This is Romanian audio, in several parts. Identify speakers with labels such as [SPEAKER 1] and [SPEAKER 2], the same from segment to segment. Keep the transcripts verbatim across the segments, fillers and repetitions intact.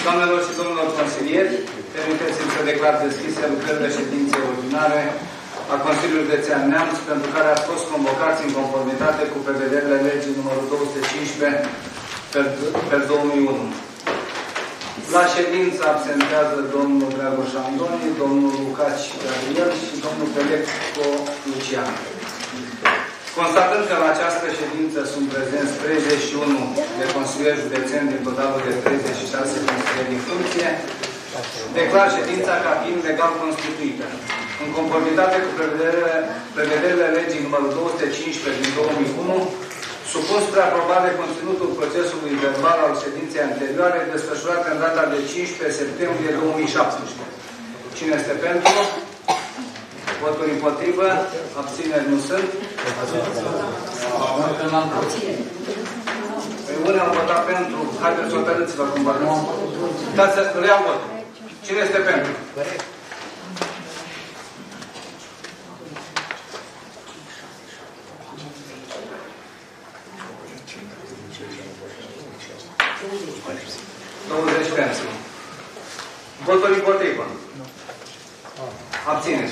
[SPEAKER 1] Doamnelor și domnilor consilieri, permiteți-mi să declar deschise lucrările ședinței ordinare a Consiliului Județean Neamț, pentru care ați fost convocați în conformitate cu prevederile legii numărul două sute cincisprezece pe două mii unu. La ședință absentează domnul Dragoș Andoni, domnul Lucaci Gabriel și domnul Pelecco Lucian. Constatând că la această ședință sunt prezenți treizeci și unu de consilieri județeni din totalul de treizeci și șase consilieri în funcție, declar ședința ca fiind legal constituită. În conformitate cu prevederile, prevederile legii numărul două sute cincisprezece din două mii unu, supun spre aprobare conținutul procesului verbal al ședinței anterioare desfășurate în data de cincisprezece septembrie două mii șaptesprezece. Cine este pentru? Voturi împotrivă? Abțineri nu sunt? Păi unii au votat pentru. Haideți să hotărâți-vă cum vă nu. Dați să le iau vot. Cine este pentru? douăzeci pentru. Voturi împotrivă. Abțineți.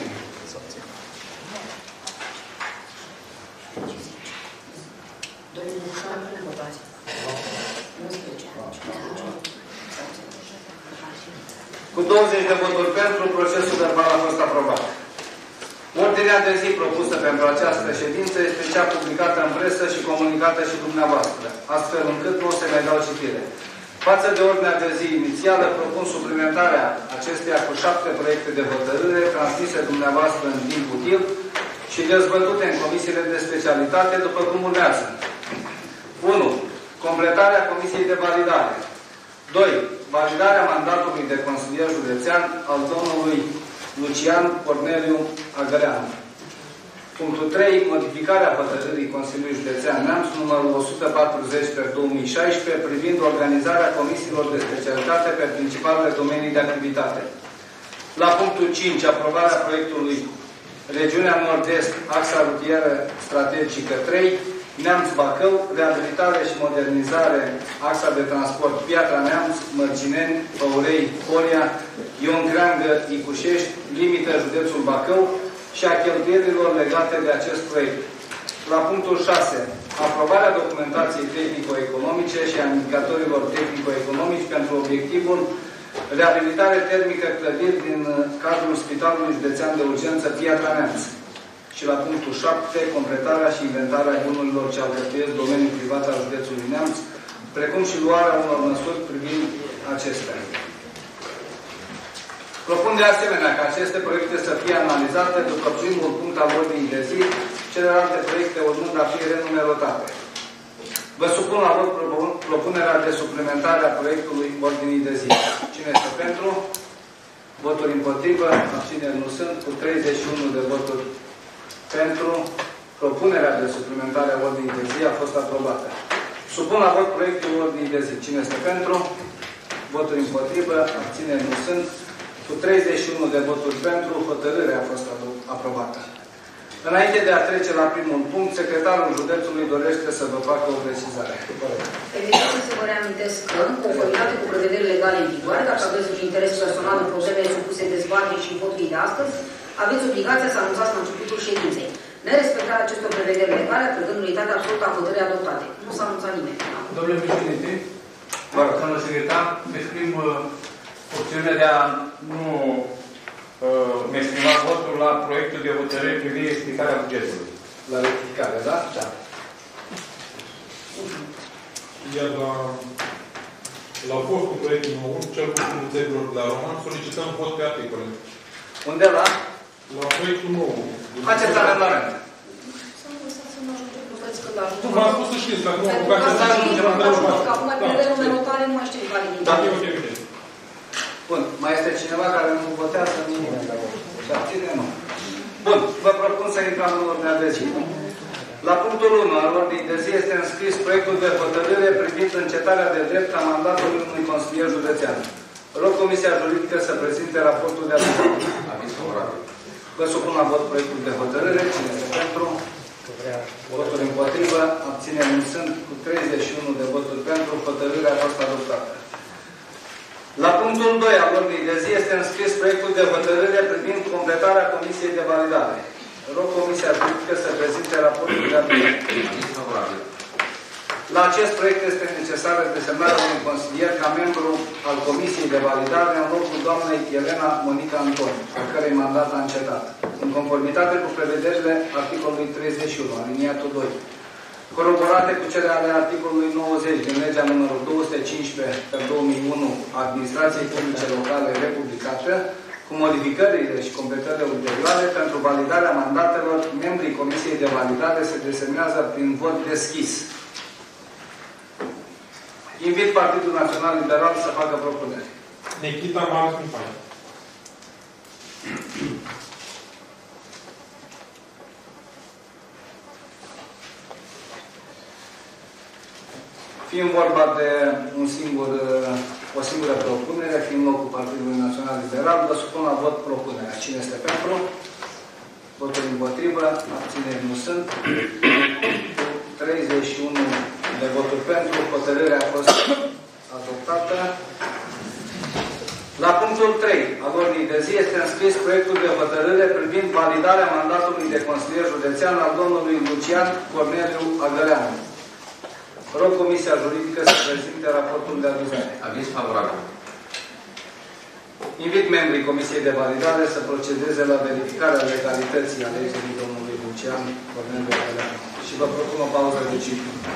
[SPEAKER 1] Cu douăzeci de voturi pentru, procesul verbal a fost aprobat. Ordinea de zi propusă pentru această ședință este cea publicată în presă și comunicată și dumneavoastră, astfel încât nu o să mai dau citire. Față de ordinea de zi inițială, propun suplimentarea acesteia cu șapte proiecte de hotărâre transmise dumneavoastră în timp util și dezbătute în comisiile de specialitate, după cum urmează. unu. Completarea comisiei de validare. doi. Validarea mandatului de consilier județean al domnului Lucian Corneliu Agăreanu. Punctul trei. Modificarea hotărârii Consiliului Județean Neamț numărul o sută patruzeci pe două mii șaisprezece privind organizarea comisiilor de specialitate pe principalele domenii de activitate. La punctul cinci. Aprobarea proiectului Regiunea Nord-Est, axa rutieră strategică trei, Neamț Bacău, reabilitare și modernizare, axa de transport Piatra Neamț, Mărgineni, Păurei, Colia, Ion Creangă, Icușești, limită județul Bacău și a cheltuielilor legate de acest proiect. La punctul șase. Aprobarea documentației tehnico-economice și a indicatorilor tehnico-economici pentru obiectivul reabilitare termică clădiri din cadrul Spitalului Județean de Urgență Piatra Neamț. Și la punctul șapte, completarea și inventarea bunurilor ce alcătuiesc domeniul privat al județului Neamț, precum și luarea unor măsuri privind acestea. Propun de asemenea ca aceste proiecte să fie analizate după primul punct al ordinii de zi, celelalte proiecte urmând a fi renumerotate. Vă supun la vot propunerea de suplimentare a proiectului ordinii de zi. Cine este pentru? Voturi împotrivă, abțineri nu sunt, cu treizeci și unu de voturi pentru, propunerea de suplimentare a ordinii de zi a fost aprobată. Supun la vot proiectul ordinii de zi. Cine este pentru? Voturi împotrivă, abțineri nu sunt, cu treizeci și unu de voturi pentru, hotărârea a fost aprobată. Înainte de a trece la primul punct, secretarul județului dorește să vă facă o precizare.
[SPEAKER 2] Permiteți să vă reamintesc că, în conformitate cu prevederile legale în vigoare, dacă aveți un interes personal în problemele supuse dezbaterii și voturii de astăzi, aveți obligația să anunțați la începutul ședinței. Nerespectarea acestor prevederi legale, pregând nulitatea absolută a hotărârii adoptate. Nu s-a anunțat nimeni.
[SPEAKER 3] Domnule președinte, domnule secretar, exprim uh, opțiunea de a nu uh, exprima votul la proiectul de hotărâre privind explicarea bugetului.
[SPEAKER 1] La rectificare, da? Da.
[SPEAKER 4] Iar la, la postul proiectul nou, cel cu țărilor de la Roman, solicităm vot pe articole.
[SPEAKER 1] Unde la?
[SPEAKER 4] La proiectul nou.
[SPEAKER 1] Faceți amendament.
[SPEAKER 4] Nu, m-am spus să știți, că acum
[SPEAKER 2] Pentru că asta știți, că acum pe renumerotare nu mai știu care din
[SPEAKER 4] Da, e ok, ok.
[SPEAKER 1] Bun. Mai este cineva care nu votează? Nimeni. Și abține? Nu. Bun. Vă propun să intrăm în ordinea de zi. La punctul unu al ordinii de zi este înscris proiectul de hotărâre privind încetarea de drept a mandatului unui consilier județean. Rog Comisia Juridică să prezinte raportul de aviz. Aviz favorabil. Vă supun la vot proiectul de hotărâre. Cine este pentru? Voturi împotrivă. Abțineri nu sunt. Cu treizeci și unu de voturi pentru, hotărârea a fost adoptată. La punctul doi al ordinii de zi este înscris proiectul de hotărâre privind completarea Comisiei de Validare. Rog Comisia Juridică să prezinte raportul de admisiune. La acest proiect este necesară desemnarea unui consilier ca membru al Comisiei de Validare în locul doamnei Elena Monica Antoni, a cărei mandat a încetat, în conformitate cu prevederile articolului treizeci și unu, aliniatul doi, coroborate cu cele ale articolului nouăzeci din legea numărul două sute cincisprezece pe două mii unu a Administrației Publice Locale republicată, cu modificările și completările ulterioare, pentru validarea mandatelor, membrii Comisiei de Validare se desemnează prin vot deschis. Invit Partidul Național Liberal să facă propuneri.
[SPEAKER 4] Nikita Marius Mihai.
[SPEAKER 1] Fiind vorba de un singur, o singură propunere, fiind locul Partidului Național Liberal, vă supun la vot propunerea. Cine este pentru? Votul împotrivă. Abțineri nu sunt. treizeci și unu de voturi pentru. Hotărârea a fost adoptată. La punctul trei al ordinii de zi este înscris proiectul de hotărâre privind validarea mandatului de consilier județean al domnului Lucian Corneliu Agăleanu. Rog Comisia Juridică să prezinte raportul de avizare.
[SPEAKER 5] Aviz favorabil.
[SPEAKER 1] Invit membrii Comisiei de Validare să procedeze la verificarea legalității alegerii domnului Lucian Corneliu Agăleanu. Și vă propun o pauză de cinci minute.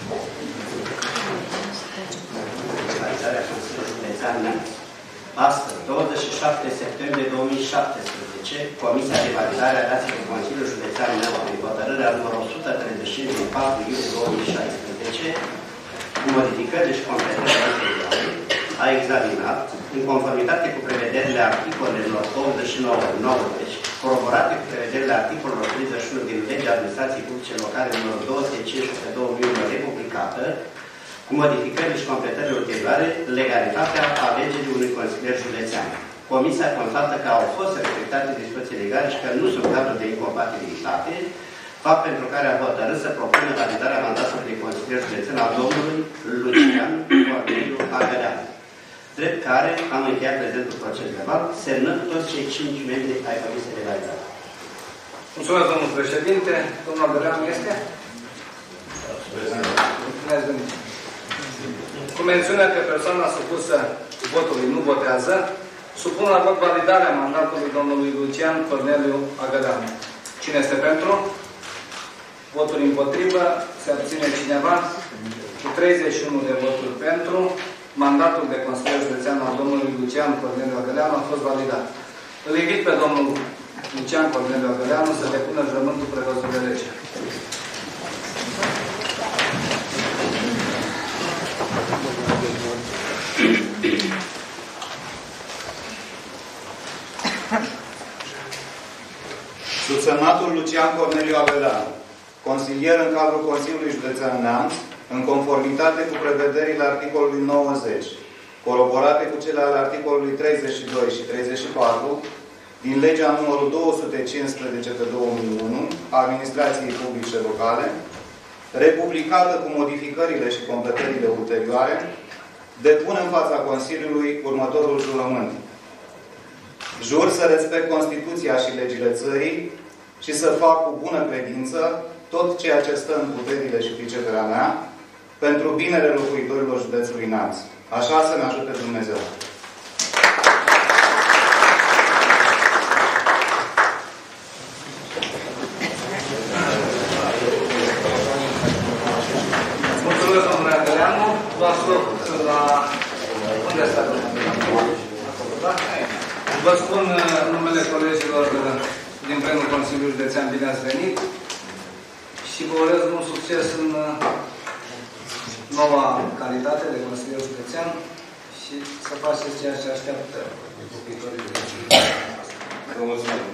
[SPEAKER 6] Validarea Consiliului Județean Neamț. Astăzi, douăzeci și șapte septembrie două mii șaptesprezece, Comisia de Validare a dat cu Consiliul Județean Neamț prin hotărârea numărul o sută treizeci și cinci din patru iulie două mii șaisprezece, cu modificări și completări ulterioare, a examinat, în conformitate cu prevederile articolelor optzeci și nouă nouăzeci, coroborate cu prevederile articolelor treizeci și unu din Legea Administrației Publice Locale numărul două sute cincisprezece pe două mii unu republicată, cu modificările și completările ulterioare, legalitatea alegerii unui consilier județean. Comisia constată că au fost respectate dispoziții legale și că nu sunt cazuri de incompatibilitate, fapt pentru care a hotărât să propună validarea mandatului de consilier județean al domnului Lucian Corneliu Agăleanu, drept care am încheiat prezentul proces verbal, semnând toți cei cinci membri ai Comisiei de Validare.
[SPEAKER 1] Mulțumesc, domnul președinte. Domnul Agăleanu este? Mulțumesc, domnule. Cu mențiunea că persoana supusă votului nu votează, supun la vot validarea mandatului domnului Lucian Corneliu Agăleanu. Cine este pentru? Voturi împotrivă? Se abține cineva? Cu treizeci și unu de voturi pentru, mandatul de consilier județean al domnului Lucian Corneliu Agăleanu a fost validat. Îl invit pe domnul Lucian Corneliu Agăleanu să depună jurământul prevăzut de lege.
[SPEAKER 7] Subsemnatul Lucian Corneliu Agăleanu, consilier în cadrul Consiliului Județean Neamț, în conformitate cu prevederile articolului nouăzeci, coroborate cu cele ale articolului treizeci și doi și treizeci și patru, din legea numărul două sute cincisprezece pe două mii unu a Administrației Publice Locale, republicată cu modificările și completările ulterioare, depun în fața Consiliului următorul jurământ. Jur să respect Constituția și legile țării și să fac cu bună credință tot ceea ce stă în puterile și priceperea mea pentru binele locuitorilor județului Neamț. Așa să ne ajute Dumnezeu.
[SPEAKER 1] Mulțumesc, domnule Agăleanu. Vă ascult la... Unde stă domnule? Vă spun numele colegilor din plenul Consiliului Județean, bine ați venit și vă urez mult succes în noua calitate de consilier județean și să faceți ceea ce așteaptă locuitorii județului. Vă mulțumesc.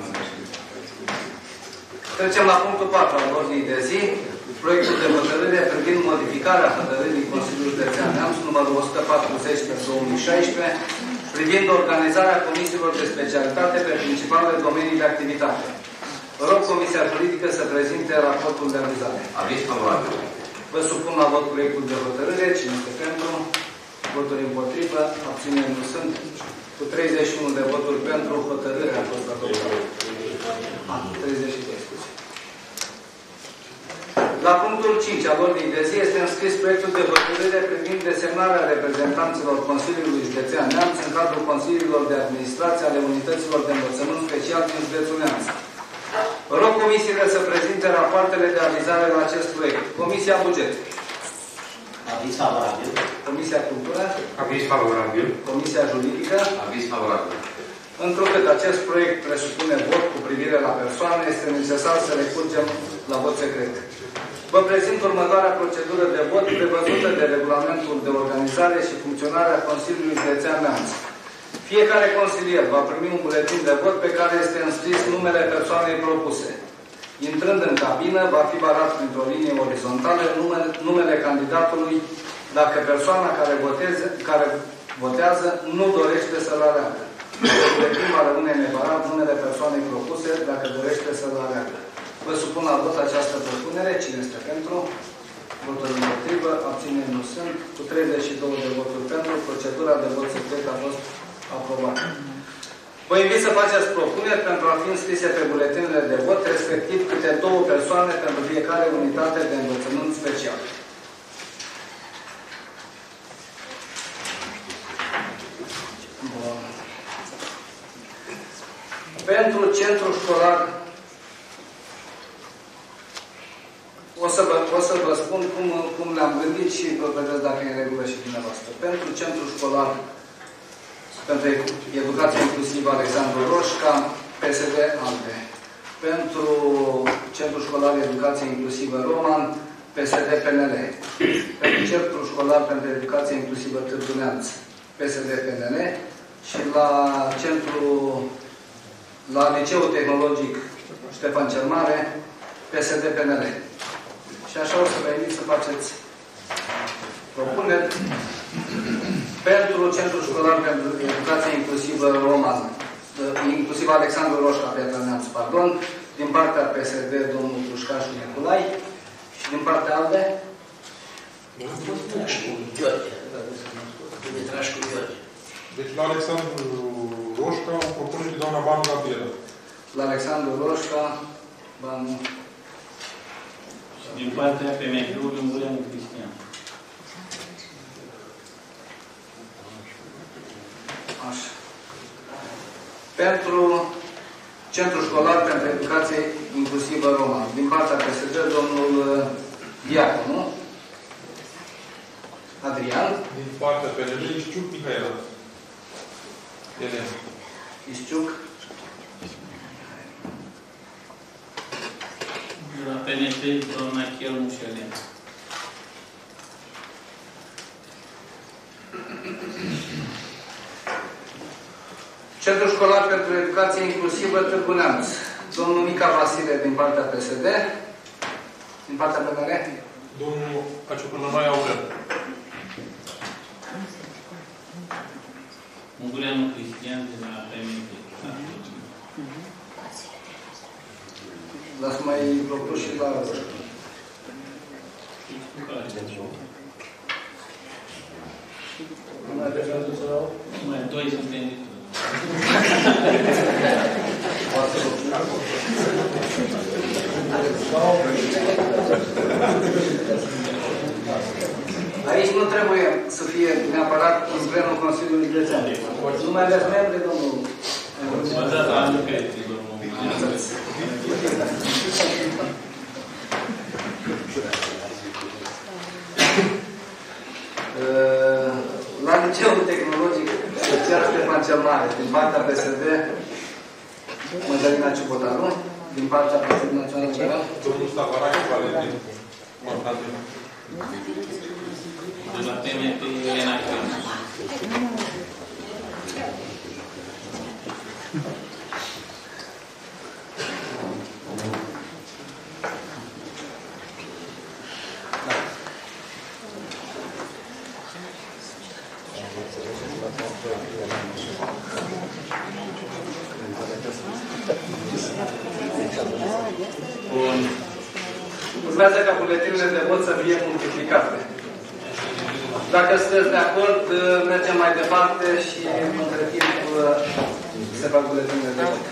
[SPEAKER 1] Trecem la punctul patru al ordinii de zi. Proiectul de hotărâre privind modificarea hotărârii Consiliului Județean Neamț numărul o sută patruzeci pe două mii șaisprezece privind organizarea comisiilor de specialitate pe principalele domenii de activitate. Vă rog Comisia Juridică să prezinte raportul de avizare.
[SPEAKER 5] Aviz favorabil.
[SPEAKER 1] Vă supun la vot proiectul de hotărâre. Cine este pentru? voturi împotrivă, abțineri nu sunt. Cu treizeci și unu de voturi pentru, hotărârea a fost adoptată. treizeci și doi, scuze. La punctul cinci al ordinii de zi este înscris proiectul de hotărâre privind desemnarea reprezentanților Consiliului Județean Neamț în cadrul Consiliilor de Administrație ale Unităților de Învățământ Special din județul Neamț. Rog comisiile să prezinte rapoartele de avizare la acest proiect. Comisia Buget.
[SPEAKER 6] Aviz favorabil.
[SPEAKER 1] Comisia Cultură.
[SPEAKER 3] Aviz favorabil.
[SPEAKER 1] Comisia Juridică.
[SPEAKER 3] Aviz favorabil.
[SPEAKER 1] Întrucât acest proiect presupune vot cu privire la persoane, este necesar să recurgem la vot secret. Vă prezint următoarea procedură de vot prevăzută de Regulamentul de Organizare și Funcționare a Consiliului Județean Neamț. Fiecare consilier va primi un buletin de vot pe care este înscris numele persoanei propuse. Intrând în cabină, va fi barat printr-o linie orizontală numele, numele candidatului dacă persoana care, voteze, care votează nu dorește să-l aleagă. Buletin va rămâne nebarat numele persoanei propuse dacă dorește să-l aleagă. Vă supun la vot această propunere. Cine este pentru? Voturi împotrivă. Abțineri nu sunt. Cu treizeci și două de voturi pentru, procedura de vot secret a fost aprobată. Vă invit să faceți propuneri pentru a fi înscrise pe buletinele de vot, respectiv câte două persoane pentru fiecare unitate de învățământ special. Bun. Pentru centrul școlar, o să vă, o să vă spun cum, cum le-am gândit și vă vedeți dacă e în regulă și dumneavoastră. Pentru centrul școlar, pentru educație inclusivă Alexandru Roșca, P S D ALDE. Pentru centrul școlar educație inclusivă Roman, P S D P N L. Pentru centrul școlar pentru educație inclusivă Târgu Neamț, P S D P N L. Și la centru, la Liceul Tehnologic Ștefan cel Mare, P S D P N L. Și așa o să vă invit să faceți propuneri. Pentru Centrul Școlar pentru Educație Inclusivă Roman, inclusiv Alexandru Roșca, Piatra Neamț, pardon, din partea P S D, domnul Pușcașu Niculai, și din partea ALDE?
[SPEAKER 5] Dumitrașcu Gheorghe. Dumitrașcu Gheorghe.
[SPEAKER 4] Deci la Alexandru Roșca o propune de doamna Banu Gabriela.
[SPEAKER 1] La Alexandru Roșca, Banu.
[SPEAKER 8] Din partea P M P-ului Ungureanu Cristian.
[SPEAKER 1] Așa. Pentru Centrul Școlar pentru Educație Inclusivă Roman, din partea P S D, domnul Diacon, nu? Adrian.
[SPEAKER 4] Din partea P N L, Isciuc Mihaela. Elena.
[SPEAKER 1] Isciuc.
[SPEAKER 8] La P N P, doamna Chiel Mușelin.
[SPEAKER 1] Centrul Școlar pentru Educație Inclusivă Târgu Neamț. Domnul Mica Vasile din partea P S D. Din partea P N L.
[SPEAKER 4] Domnul Aciucănănoi Aurel.
[SPEAKER 8] Ungureanu Cristian de la P M P.
[SPEAKER 1] Lasă mai propus și la...
[SPEAKER 8] Mai doi suntem de tot.
[SPEAKER 1] Aici nu trebuie să fie neapărat în plenul Consiliului Județean. Nu mai aveți membri, domnul?
[SPEAKER 8] Mă dați la anchetă, domnul.
[SPEAKER 1] La Liceul Tehnologic Social Ștefan cel Mare, din partea P S D, Mădălina Ciubotaru, din partea P S D Național Liberal.
[SPEAKER 4] Domnul Stavarache Valentin.
[SPEAKER 8] De la P M P Elena Chiel.
[SPEAKER 1] Urmează ca buletinele de vot să fie multiplicate. Dacă sunteți de acord, mergem mai departe și între timp se fac buletinele de vot.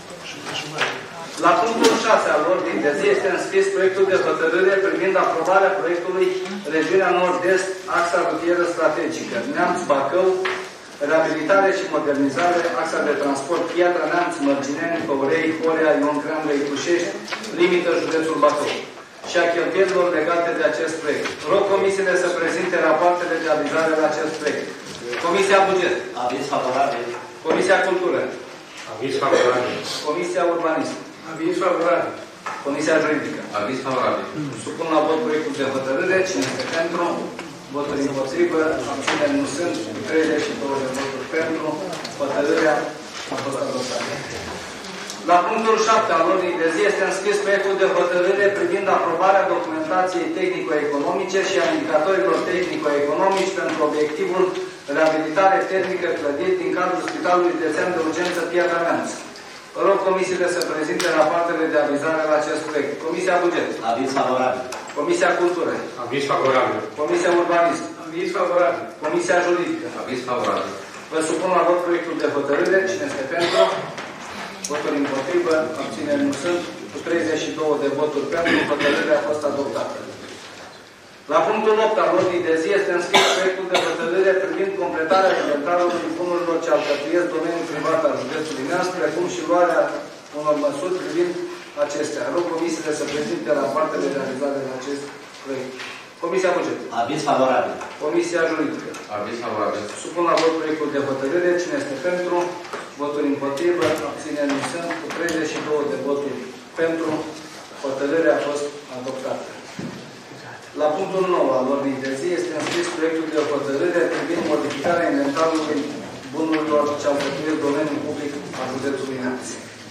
[SPEAKER 1] La punctul șase al ordinii de zi este înscris proiectul de hotărâre privind aprobarea proiectului Regiunea Nord-Est, axa rutieră strategică, Neamț Bacău, reabilitare și modernizare, axa de transport Piatra Neamț, Mărgineni, Căurei, Horea, Ion Crean, Lăicușești, limită județul Bacău și a cheltuielilor legate de acest proiect. Rog comisiile să prezinte rapoartele de avizare la acest proiect. Comisia Buget.
[SPEAKER 6] Aviz favorabil.
[SPEAKER 1] Comisia Cultură.
[SPEAKER 4] Aviz favorabil.
[SPEAKER 1] Comisia Urbanism.
[SPEAKER 5] Aviz favorabil.
[SPEAKER 1] Comisia Juridică.
[SPEAKER 8] Aviz favorabil.
[SPEAKER 1] Supun la vot proiectul de hotărâre. Cine este pentru? Voturi împotrivă. Abțineri nu sunt. treizeci și două de voturi pentru. Hotărârea a fost adoptată. La punctul șapte al ordinii de zi este înscris proiectul de hotărâre privind aprobarea documentației tehnico-economice și a indicatorilor tehnico-economici pentru obiectivul reabilitare termică clădiri din cadrul Spitalului Județean de Urgență Piatra Neamț. Rog comisiile să prezinte rapoartele de avizare la acest proiect. Comisia Buget.
[SPEAKER 6] Aviz favorabil.
[SPEAKER 1] Comisia Cultură.
[SPEAKER 4] Aviz favorabil.
[SPEAKER 1] Comisia Urbanism.
[SPEAKER 5] Aviz favorabil.
[SPEAKER 1] Comisia Juridică.
[SPEAKER 8] Aviz favorabil.
[SPEAKER 1] Vă supun la vot proiectul de hotărâre. Cine este pentru? Voturi împotrivă. Abțineri nu sunt. Cu treizeci și două de voturi pentru, hotărârea a fost adoptată. La punctul opt al ordinii de zi este înscris proiectul de hotărâre privind completarea inventarului bunurilor ce alcătuiesc domeniul privat al județului Neamț, precum și luarea unor măsuri privind acestea. Rog comisiile să prezinte rapoartele de realizare la acest proiect. Comisia Buget.
[SPEAKER 6] Aviz favorabil.
[SPEAKER 1] Comisia Juridică.
[SPEAKER 8] Aviz favorabil.
[SPEAKER 1] Supun la vot proiectul de hotărâre. Cine este pentru? Voturi împotrivă. Abțineri nu sunt. Cu treizeci și două de voturi pentru, hotărârea a fost adoptată. La punctul nouă al ordinii de zi este înscris proiectul de hotărâre privind modificarea inventarului bunurilor ce alcătuiesc domeniul public al județului Neamț.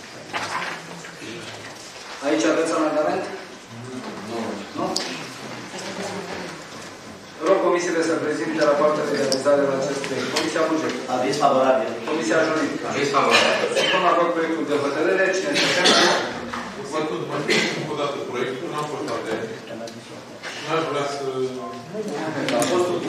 [SPEAKER 1] Aici aveți amendament? Nu. Nu? Rog comisiile să prezinte rapoartele de realizare la acest proiect. Comisia Buget.
[SPEAKER 6] Aviz favorabil.
[SPEAKER 1] Comisia Juridică.
[SPEAKER 8] Aviz favorabil.
[SPEAKER 1] Supun la vot proiectul de hotărâre. Cine este pentru?
[SPEAKER 4] Văzut, mă spun încă o dată proiectul, n-am fost atent. N-aș vrea să...
[SPEAKER 1] A fost un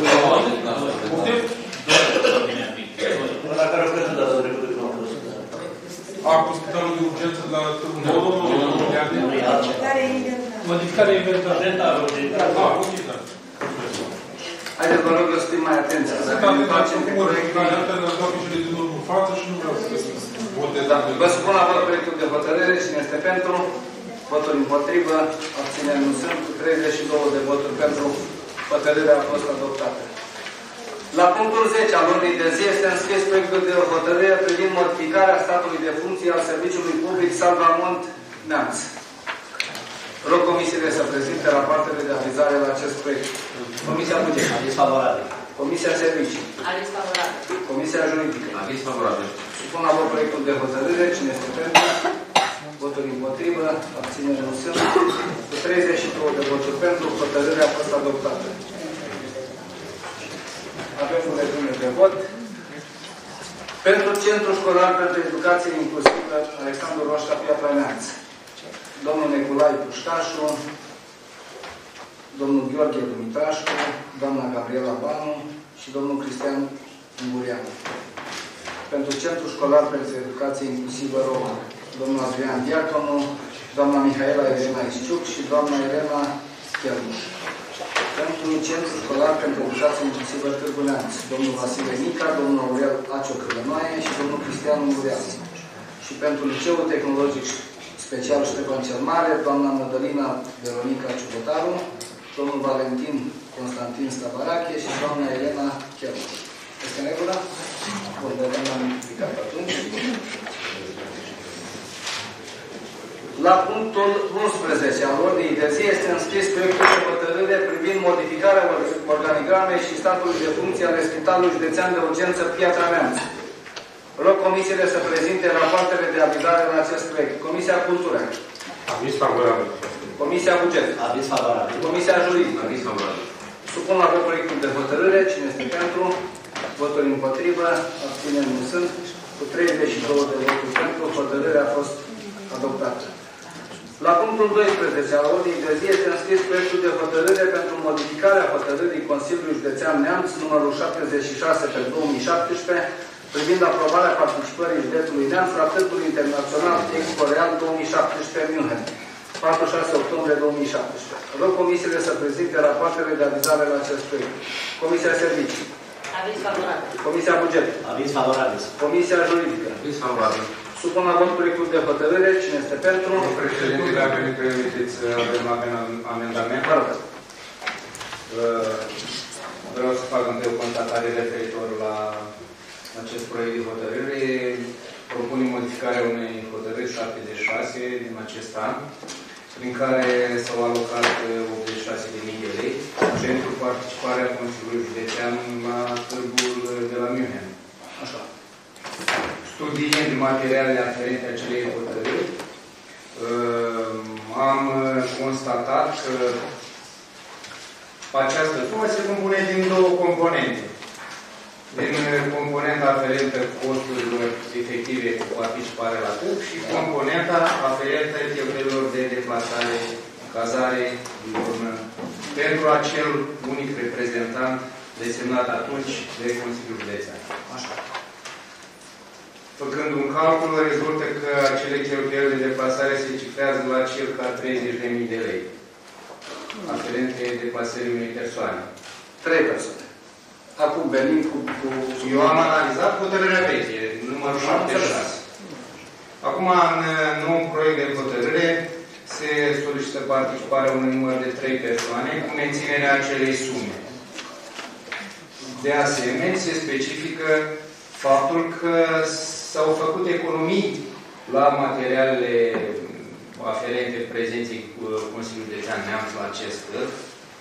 [SPEAKER 5] La care o căzut data trecută când am fost.
[SPEAKER 4] Actul Spitalului de Urgență de la Târgu Neamț. Nu, nu, nu, nu.
[SPEAKER 5] Modificarea inventară.
[SPEAKER 4] Ah, ok, da.
[SPEAKER 1] Haideți, vă rog, eu să fim mai atenți. Dacă ne facem pe proiectul...
[SPEAKER 4] Ne-am dat fișele din urmă în față și nu vreau să votez.
[SPEAKER 1] Vă supun la vot proiectul de hotărâre. Cine este pentru? Voturi împotrivă. Abțineri nu sunt. Cu treizeci și două de voturi pentru, hotărârea a fost adoptată. La punctul zece al ordinii de zi este înscris proiectul de hotărâre privind modificarea statului de funcție al Serviciului Public Salvamont Neamț. Rog comisiile să prezinte rapoartele de avizare la acest proiect. Comisia Buget.
[SPEAKER 6] Aviz favorabil.
[SPEAKER 1] Comisia Servicii.
[SPEAKER 2] Aviz favorabil.
[SPEAKER 1] Comisia Juridică.
[SPEAKER 8] Aviz favorabil.
[SPEAKER 1] Supun la vot proiectul de hotărâre. Cine este pentru? Voturi împotrivă. Abținere nu sunt. Cu treizeci și două de voturi pentru, hotărârea a fost adoptată. Avem buletine de vot. Pentru Centrul Școlar pentru Educație Inclusivă Alexandru Roșca Piatra Neamț. Domnul Neculai Pușcașu, domnul Gheorghe Dumitrașcu, doamna Gabriela Banu și domnul Cristian Ungureanu. Pentru Centrul Școlar pentru Educație Inclusivă Roma, domnul Adrian Diaconu, doamna Mihaela Elena Isciuc și doamna Elena Chelmuș. Pentru Centrul Școlar pentru Educație Inclusivă Târgu Neamț, domnul Vasile Mica, domnul Aurel Acio Crălănoaie și domnul Cristian Ungureanu. Și pentru Liceul Tehnologic Special Ștefan cel Mare, doamna Mădălina Veronica Ciubotaru, domnul Valentin Constantin Stavarache și doamna Elena Chelmuș. Este în regulă? Bun, vedem la modificat atunci. La punctul unsprezece al ordinii de zi este înscris proiectul de hotărâre privind modificarea organigramei și statului de funcție ale Spitalului Județean de Urgență Piatra Neamț. Rog comisiile să prezinte rapoartele de avizare la acest proiect. Comisia Cultură.
[SPEAKER 4] Aviz favorabil.
[SPEAKER 1] Comisia Buget.
[SPEAKER 6] Aviz favorabil.
[SPEAKER 1] Comisia Juridică.
[SPEAKER 8] Aviz favorabil.
[SPEAKER 1] Supun la vot proiectul de hotărâre. Cine este pentru? Voturi împotrivă. Abțineri nu sunt. Cu treizeci și două de voturi pentru, hotărârea a fost adoptată. La punctul doisprezece al ordinii de zi este înscris proiectul de hotărâre pentru modificarea hotărârii Consiliului Județean Neamț numărul șaptezeci și șase pe două mii șaptesprezece privind aprobarea participării județului Neamț la Târgul Internațional Expo Real două mii șaptesprezece München, patru și șase octombrie două mii șaptesprezece. Rog comisiile să prezinte rapoartele de avizare la acest proiect. Comisia Servicii.
[SPEAKER 2] Aviz favorabil.
[SPEAKER 1] Comisia Buget.
[SPEAKER 6] Aviz favorabil.
[SPEAKER 1] Comisia Juridică.
[SPEAKER 8] Aviz favorabil.
[SPEAKER 1] Supun la vot proiectul de hotărâre. Cine este pentru?
[SPEAKER 3] Domnul președinte, dacă ne permiteți să avem amendament.
[SPEAKER 1] Vă rog.
[SPEAKER 3] Vreau să fac întâi o constatare referitor la acest proiect de hotărâre. Propunem modificarea unei hotărâri șaptezeci și șase din acest an, prin care s-au alocat optzeci și șase de mii de lei pentru participarea Consiliului Județean la târgul de la München.
[SPEAKER 1] Așa.
[SPEAKER 3] Studiind materialele aferente acelei hotărâri, am constatat că această sumă se compune din două componente. Din componenta aferentă costurilor efective cu participare la târg și componenta aferentă cheltuielilor de deplasare, cazare, diurnă, pentru acel unic reprezentant desemnat atunci de Consiliul Județean.
[SPEAKER 1] Așa.
[SPEAKER 3] Făcând un calcul, rezultă că acele cheltuieli de deplasare se cifrează la circa treizeci de mii de lei, aferente deplasării unei persoane.
[SPEAKER 1] Trei persoane. Acum venim cu... cu...
[SPEAKER 3] Eu am analizat hotărârea veche, numărul șaptezeci și șase. Acum, în nou proiect de hotărâre, se solicită participarea unui număr de trei persoane cu menținerea acelei sume. De asemenea, se specifică faptul că s-au făcut economii la materialele aferente prezenței Consiliului Județean Neamț la acest târg.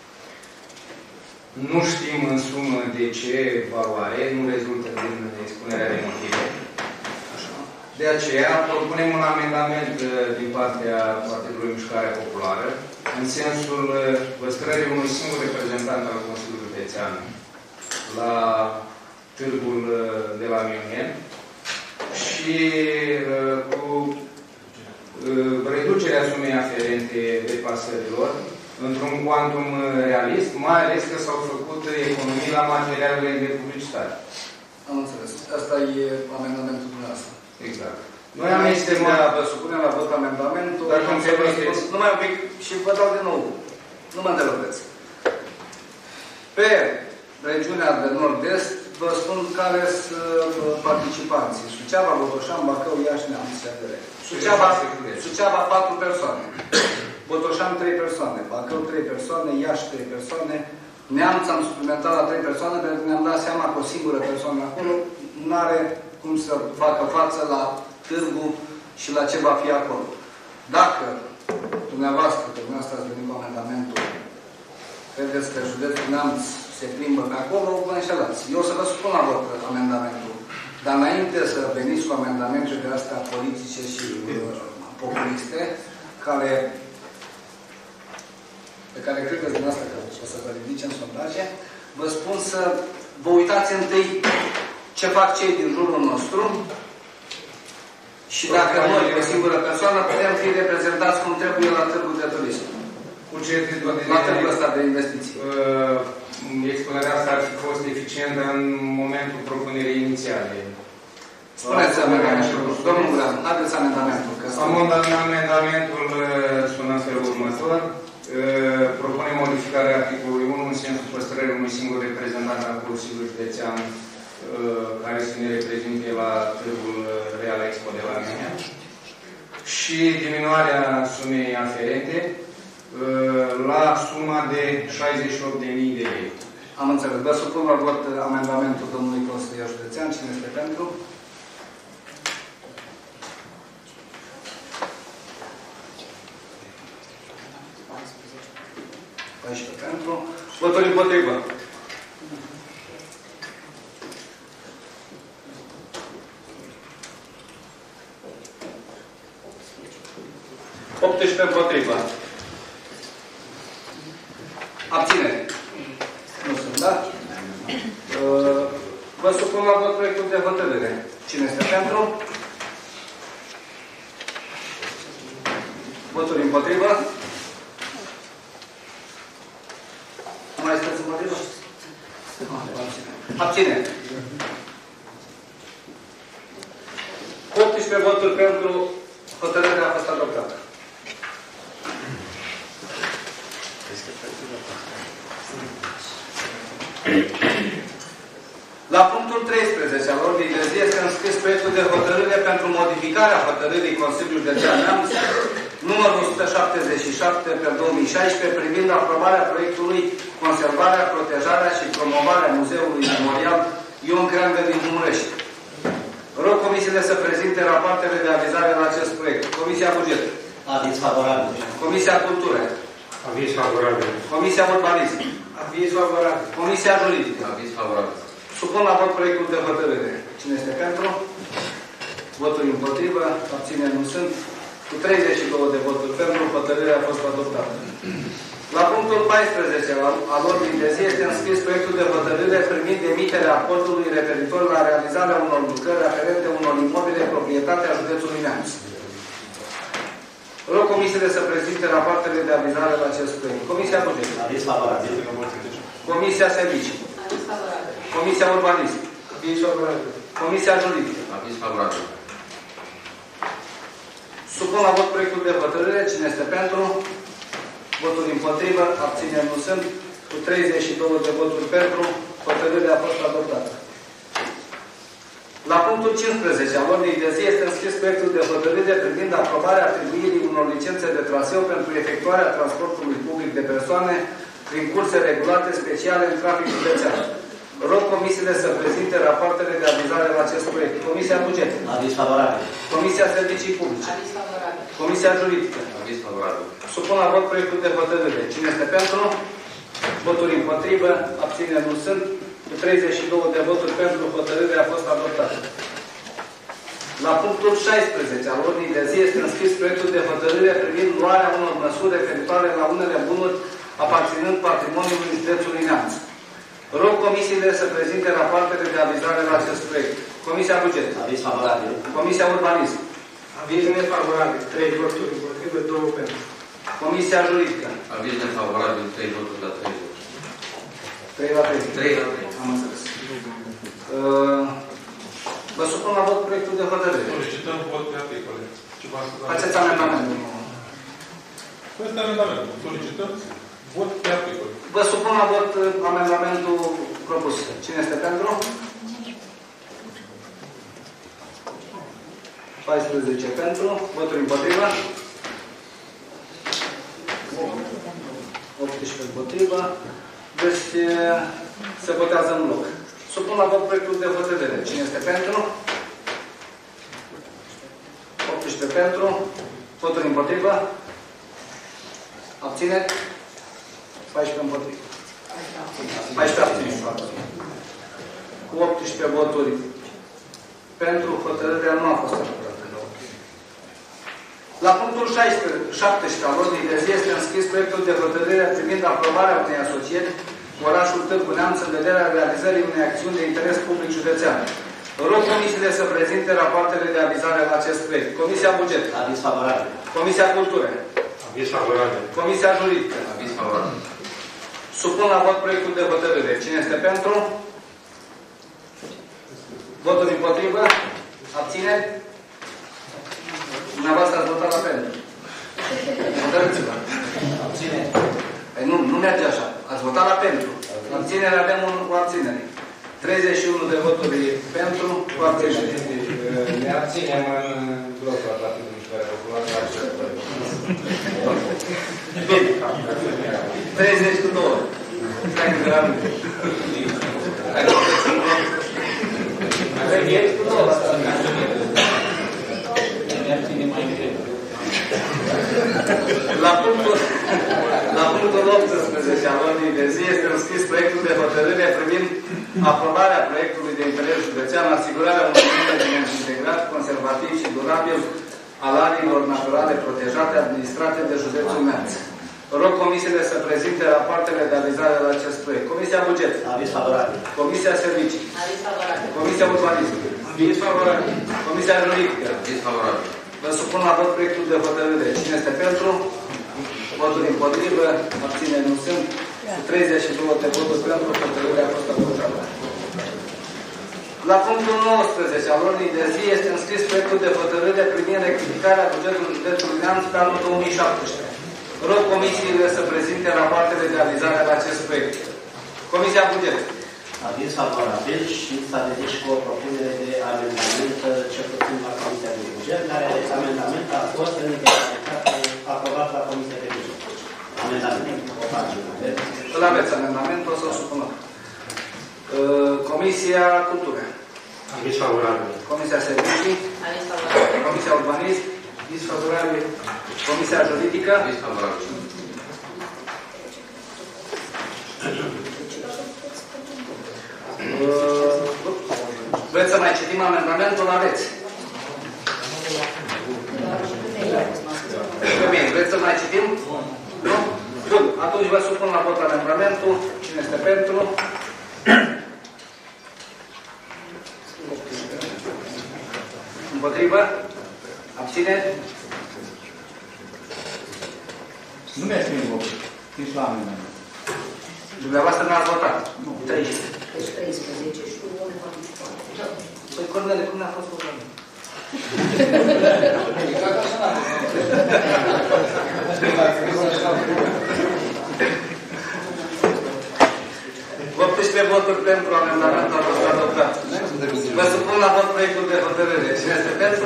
[SPEAKER 3] Nu știm în sumă de ce valoare, nu rezultă din expunerea de motive. De aceea propunem un amendament din partea Partidului Mișcarea Populară în sensul păstrării unui singur reprezentant al Consiliului Județean la târgul de la München și cu reducerea sumei aferente deplasărilor într-un quantum realist, mai ales că s-au făcut economii la materialele de publicitate.
[SPEAKER 1] Am înțeles. Asta e amendamentul dumneavoastră.
[SPEAKER 3] Exact. Noi am estimat...
[SPEAKER 1] Vă supunem la vot amendamentul.
[SPEAKER 3] Dacă îmi permiteți.
[SPEAKER 1] Numai un pic și vă dau din nou. Nu mă întrerupeți. Pe regiunea de nord-est, vă spun care sunt participanții. Suceava, Botoșan, Bacău, Iași, Neamț, S D R. Suceava, Suceava patru persoane. Botoșan trei persoane, Bacău trei persoane, Iași trei persoane, Neamț am suplimentat la trei persoane pentru că ne-am dat seama că o singură persoană acolo nu are cum să facă față la târgu și la ce va fi acolo. Dacă dumneavoastră, că dumneavoastră ați venit cu amendamentul, credeți că județul Neamț se plimbă pe acolo, vă înșelați. Eu o să vă spun la vot amendamentul. Dar înainte să veniți cu amendamente de astea politice și uh, populiste, care pe care credeți dumneavoastră că o să vă ridice în sondaje, vă spun să vă uitați întâi ce fac cei din jurul nostru și dacă noi, o singură persoană, putem fi reprezentați cum trebuie la târgul de turism.
[SPEAKER 3] Cu certitudine,
[SPEAKER 1] la târgul ăsta de investiții.
[SPEAKER 3] Uh, expunerea asta ar fi fost eficientă în momentul propunerii inițiale.
[SPEAKER 1] Spuneți amendamentul. Domnul Gulean, haideți amendamentul.
[SPEAKER 3] Amendamentul sună în felul următor. Propunem modificarea articolului unu în sensul păstrării unui singur reprezentant al Consiliului Județean care să ne reprezinte la târgul Real Expo de la München și diminuarea sumei aferente la suma de șaizeci și opt de mii de lei.
[SPEAKER 1] Am înțeles. Vă supun la vot amendamentul domnului consilier județean. Cine este pentru? paisprezece pentru. Voturi împotrivă. optsprezece împotrivă. Abținere. Nu sunt, da? Vă supun la vot proiectul de hotărâre. Cine este pentru? Voturi împotrivă? Nu mai sunteți împotrivă? Abține. optsprezece voturi pentru hotărârea a fost adoptată. La punctul treisprezece al ordinii de zi este înscris proiectul de hotărâre pentru modificarea hotărârii Consiliului Județean Neamț numărul o sută șaptezeci și șapte pe două mii șaisprezece privind aprobarea proiectului conservarea, protejarea și promovarea Muzeului Memorial Ion Creangă din Murești. Rog comisiile să prezinte rapoartele de avizare la acest proiect. Comisia Buget.
[SPEAKER 6] Aviz favorabil.
[SPEAKER 1] Comisia Cultură.
[SPEAKER 5] Aviz favorabil.
[SPEAKER 1] Comisia Urbanism.
[SPEAKER 5] Aviz favorabil.
[SPEAKER 1] Comisia Juridică.
[SPEAKER 8] Aviz favorabil.
[SPEAKER 1] Supun la vot proiectul de hotărâre. Cine este pentru? Voturi împotrivă. Abțineri nu sunt. Cu treizeci și două de voturi pentru, hotărârea a fost adoptată. La punctul paisprezece al ordinii de zi este înscris proiectul de hotărâre privind emiterea acordului referitor la realizarea unor lucrări aferente unor imobile proprietatea județului Neamț. Rog comisiile să prezinte rapoartele de avizare la acest proiect. Comisia Buget.
[SPEAKER 6] Aviz favorabil.
[SPEAKER 1] Comisia Servicii.
[SPEAKER 2] Aviz favorabil.
[SPEAKER 1] Comisia Urbanism.
[SPEAKER 5] Aviz favorabil.
[SPEAKER 1] Comisia Juridică.
[SPEAKER 8] Aviz favorabil.
[SPEAKER 1] Supun la vot proiectul de hotărâre. Cine este pentru? Voturi împotrivă. Abțineri nu sunt. Cu treizeci și două de voturi pentru, hotărârea a fost adoptată. La punctul cincisprezece al ordinii de zi este înscris proiectul de hotărâre privind aprobarea atribuirii unor licențe de traseu pentru efectuarea transportului public de persoane prin curse regulate speciale în trafic județean. Rog comisiile să prezinte rapoartele de avizare la acest proiect. Comisia Buget.
[SPEAKER 6] Aviz favorabil.
[SPEAKER 1] Comisia Servicii Publice.
[SPEAKER 2] Aviz favorabil.
[SPEAKER 1] Comisia Juridică.
[SPEAKER 8] Aviz favorabil.
[SPEAKER 1] Supun la vot proiectul de hotărâre. Cine este pentru? Voturi împotrivă. Abțineri nu sunt. Cu treizeci și două de voturi pentru, hotărârea a fost adoptată. La punctul șaisprezece al ordinii de zi este înscris proiectul de hotărâre privind luarea unor măsuri referitoare la unele bunuri aparținând patrimoniului județului Neamț. Rog comisiile să prezinte rapoartele de avizare la acest proiect. Comisia Buget.
[SPEAKER 6] Aviz favorabil.
[SPEAKER 1] Comisia Urbanism.
[SPEAKER 5] Aviz nefavorabil. trei voturi împotrivă, două pentru.
[SPEAKER 1] Comisia Juridică.
[SPEAKER 8] Aviz nefavorabil. trei voturi la trei.
[SPEAKER 1] trei la trei.
[SPEAKER 8] trei la trei.
[SPEAKER 1] Am înțeles. Uh, vă supun la vot proiectul de hotărâre.
[SPEAKER 4] Solicităm vot pe articole.
[SPEAKER 1] Faceți amendamentul.
[SPEAKER 4] Este amendamentul. Solicităm vot pe articole.
[SPEAKER 1] Vă supun la vot amendamentul propus. Cine este pentru? paisprezece pentru. Voturi împotriva. optsprezece împotriva. Deci se votează în bloc. Supun la vot proiectul de hotărâre. Cine este pentru? optsprezece pentru. Voturi împotriva. Abțineri? paisprezece împotriva. paisprezece abțineri. Cu optsprezece voturi pentru, hotărârea nu a fost adoptată. La punctul șaptesprezece al ordinii de zi este înscris proiectul de hotărâre privind aprobarea unei asocieri cu orașul Târgu Neamț în vederea realizării unei acțiuni de interes public județean. Rog comisiile să prezinte rapoartele de avizare la acest proiect. Comisia Buget.
[SPEAKER 6] Aviz favorabil.
[SPEAKER 1] Comisia Cultură.
[SPEAKER 5] Aviz favorabil.
[SPEAKER 1] Comisia Juridică.
[SPEAKER 8] Aviz favorabil.
[SPEAKER 1] Supun la vot proiectul de hotărâre. Cine este pentru? Voturi împotrivă? Abțineri? Dumneavoastră ați votat la pentru. Hotărâți-vă.
[SPEAKER 6] Abțineri.
[SPEAKER 1] Păi nu, nu merge așa. Ați votat la pentru. Abținere avem un cu abținere. treizeci și unu de voturi pentru, cu abținere.
[SPEAKER 3] Ne abținem în blocul la Partidul Mișcarea Populară la acest proiect.
[SPEAKER 1] Bine. treizeci cu două. Stai că am... treizeci cu două. La punctul, la punctul optsprezece al ordinii de zi este înscris proiectul de hotărâre privind aprobarea proiectului de interes județean, asigurarea unui management integrat, conservativ și durabil al ariilor naturale protejate administrate de județul Neamț. Rog comisiile să prezinte rapoartele de avizare la acest proiect. Comisia Buget.
[SPEAKER 6] Aviz favorabil.
[SPEAKER 1] Comisia Servicii.
[SPEAKER 2] Aviz favorabil.
[SPEAKER 1] Comisia Urbanism.
[SPEAKER 5] Aviz favorabil.
[SPEAKER 1] Comisia Juridică.
[SPEAKER 8] Aviz favorabil.
[SPEAKER 1] Vă supun la vot proiectul de hotărâre. Cine este pentru? Voturi împotrivă, abțineri nu sunt. Cu treizeci și două de voturi pentru, hotărârea a fost aprobată. La punctul nouăsprezece al ordinii de zi este înscris proiectul de hotărâre privind rectificarea bugetului județului Neamț pe anul două mii șaptesprezece. Rog comisiile să prezinte rapoartele de realizare la acest proiect. Comisia Buget.
[SPEAKER 6] Aviz favorabil și s-a venit și cu o propunere de amendament, cel puțin la Comisia de Buget, care amendament a fost în integritate aprobat la Comisia de Buget. Amendament. O pagină.
[SPEAKER 1] Îl aveți amendament, o să-l supună. Comisia Cultură.
[SPEAKER 5] Aviz favorabil.
[SPEAKER 1] Comisia Servicii.
[SPEAKER 2] Aviz favorabil.
[SPEAKER 1] Comisia Urbanism. Aviz favorabil. Comisia Juridică.
[SPEAKER 8] Aviz favorabil.
[SPEAKER 1] Vreți să mai citim amendamentul? Aveți. Bine, vreți să mai citim? Nu? Bun. Atunci vă supun la vot amendamentul. Cine este pentru? Împotrivă? Abțineri?
[SPEAKER 7] Nu mi-ai scris vot. Scris la amendament.
[SPEAKER 1] Dumneavoastră n-ați votat.
[SPEAKER 7] Nu.
[SPEAKER 1] treisprezece.
[SPEAKER 2] Deci treisprezece și unul neparticipat.
[SPEAKER 1] Păi, Cornele, cum n-a fost votat? optsprezece voturi pentru amendamentul a fost adoptat. Vă supun la vot proiectul de hotărâre. Cine este pentru?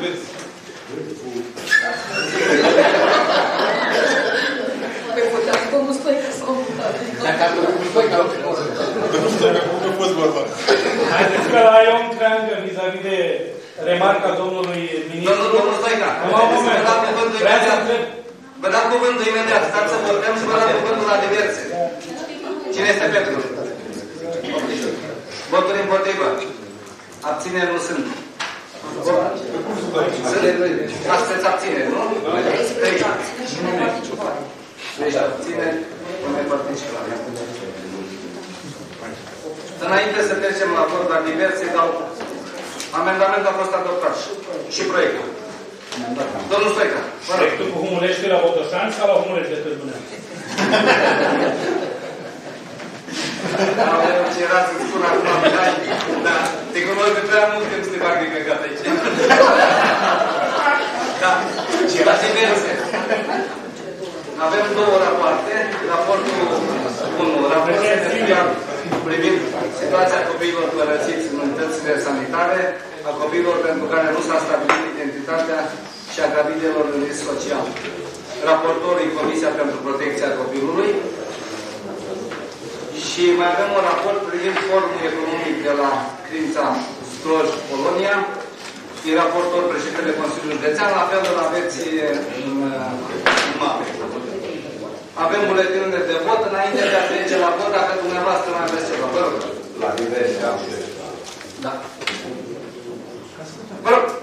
[SPEAKER 2] Păi votați domnul Stoică sau votat?
[SPEAKER 9] Dacă ar domnul Stoică, ar fi fost vorba.
[SPEAKER 10] Haideți că eu îmi creangă vis-a-vis de remarca domnului ministru.
[SPEAKER 1] Domnul Stoica, vă dau cuvântul imediat. Vă dau cuvântul imediat. Stați să votăm și vă dau cuvântul la diverse. Cine este pentru? Voturi împotrivă. Abțineri nu sunt. Sunteți abțineri, nu?
[SPEAKER 2] treisprezece și neparticipare.
[SPEAKER 1] Deci abțineri cu neparticipare. Înainte să trecem la vot la diverse, dau amendamentul a fost adoptat. Și proiectul. Domnul Stoica, vă rog.
[SPEAKER 10] Proiectul cu Humulești la Botoșani sau la Humulești de Târguneam?
[SPEAKER 1] Aoleu, ce era să spun acum, Mihai? Da, te cunosc de prea mult timp să te fac de căcat aici. Da, la diverse. Avem două rapoarte. Raportul unu, raportul special privind situația copiilor părăsiți în unitățile sanitare, a copiilor pentru care nu s-a stabilit identitatea și a gravidelor în risc social. Raportorii Comisia pentru Protecția Copilului. Și mai avem un raport privind forumul economic de la Crința Stroj, Polonia. E raportor președintele Consiliului Județean, la fel îl aveți în mapă. Avem buletinele de vot. Înainte de a trece la vot, dacă dumneavoastră mai aveți ceva, vă rog.
[SPEAKER 7] La diverse am și
[SPEAKER 1] Da. Vă rog.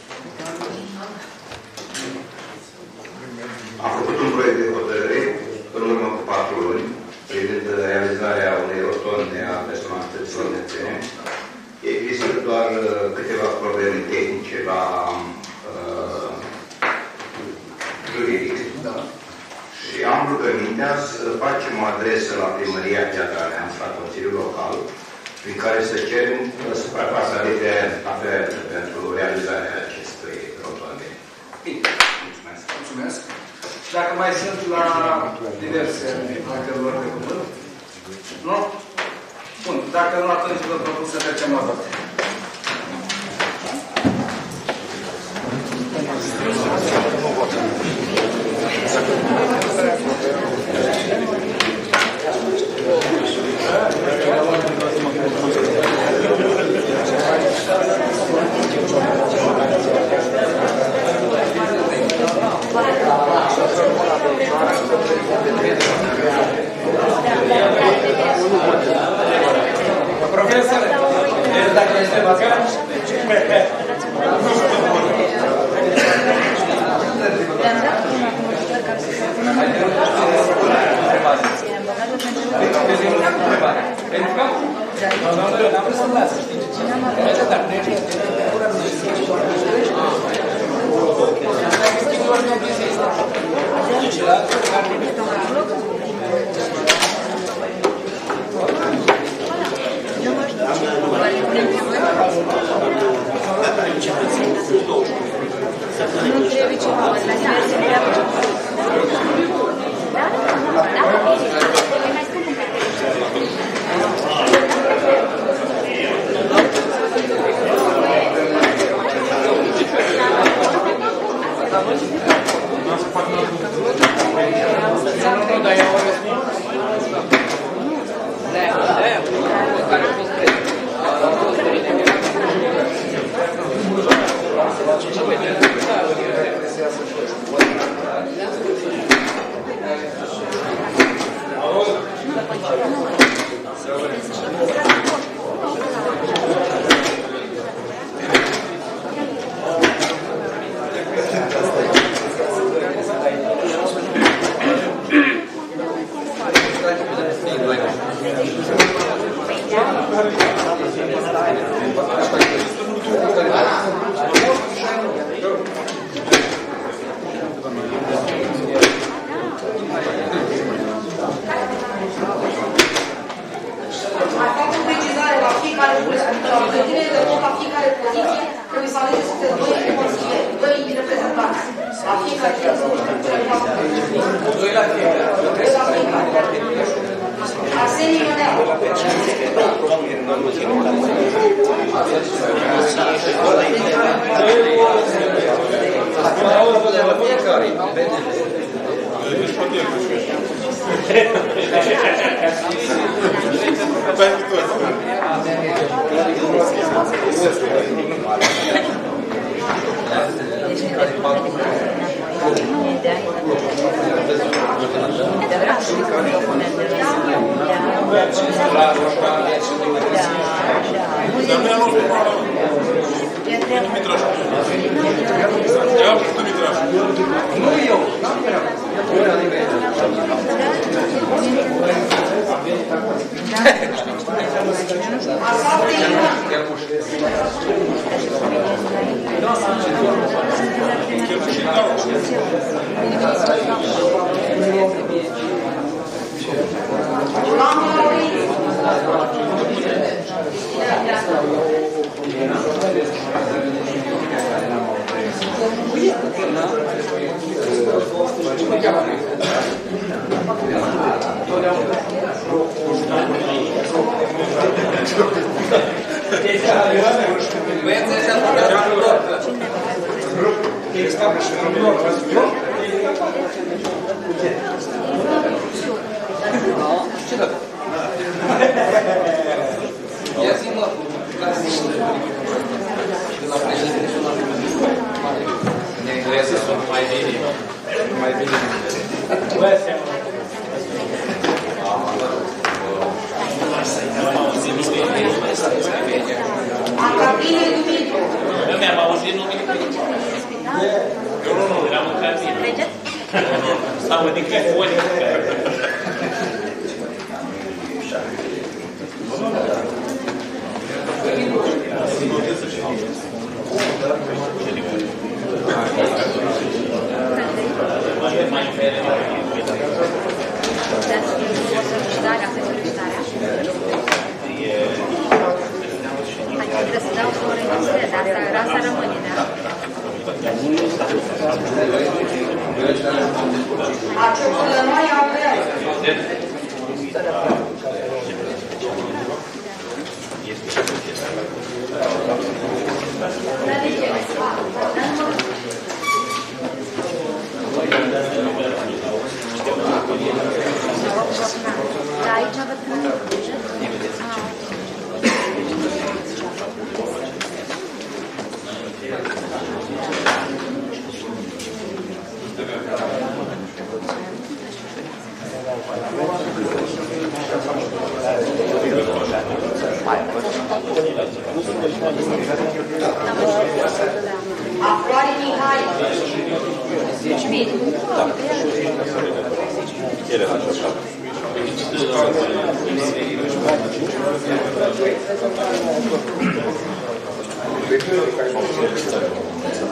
[SPEAKER 11] Am făcut un proiect de hotărâre în urmă cu patru luni privind realizarea unei rotonde a personalităților nețene. Există doar câteva probleme tehnice la uh, juridic.
[SPEAKER 1] Da.
[SPEAKER 11] Și am rugămintea să facem o adresă la Primăria Piatra Neamț, la Consiliul Local, prin care să cerem suprafața aferentă pentru realizarea acestei rotonde.
[SPEAKER 1] Bine. Mulțumesc. Mulțumesc. Dacă mai sunt la diverse actelor de cuvânt? Nu? Bun. Dacă nu, atunci vă propun să trecem la vot.
[SPEAKER 9] Profesor, dacă este vacanță, pentru că
[SPEAKER 12] Nu trebuie ceva, la diverse treabă. Da? Da? E mai scump în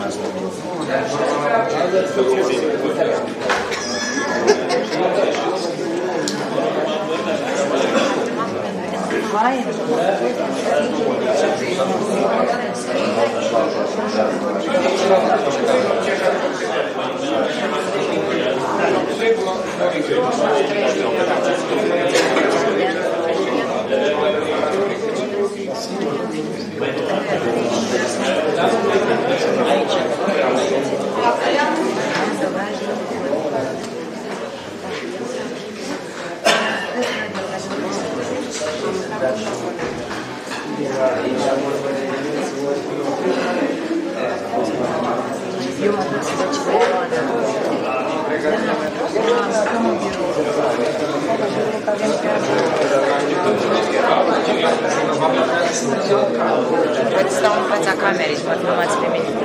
[SPEAKER 12] Poate stau în fața camerei și mă filmați pe mine.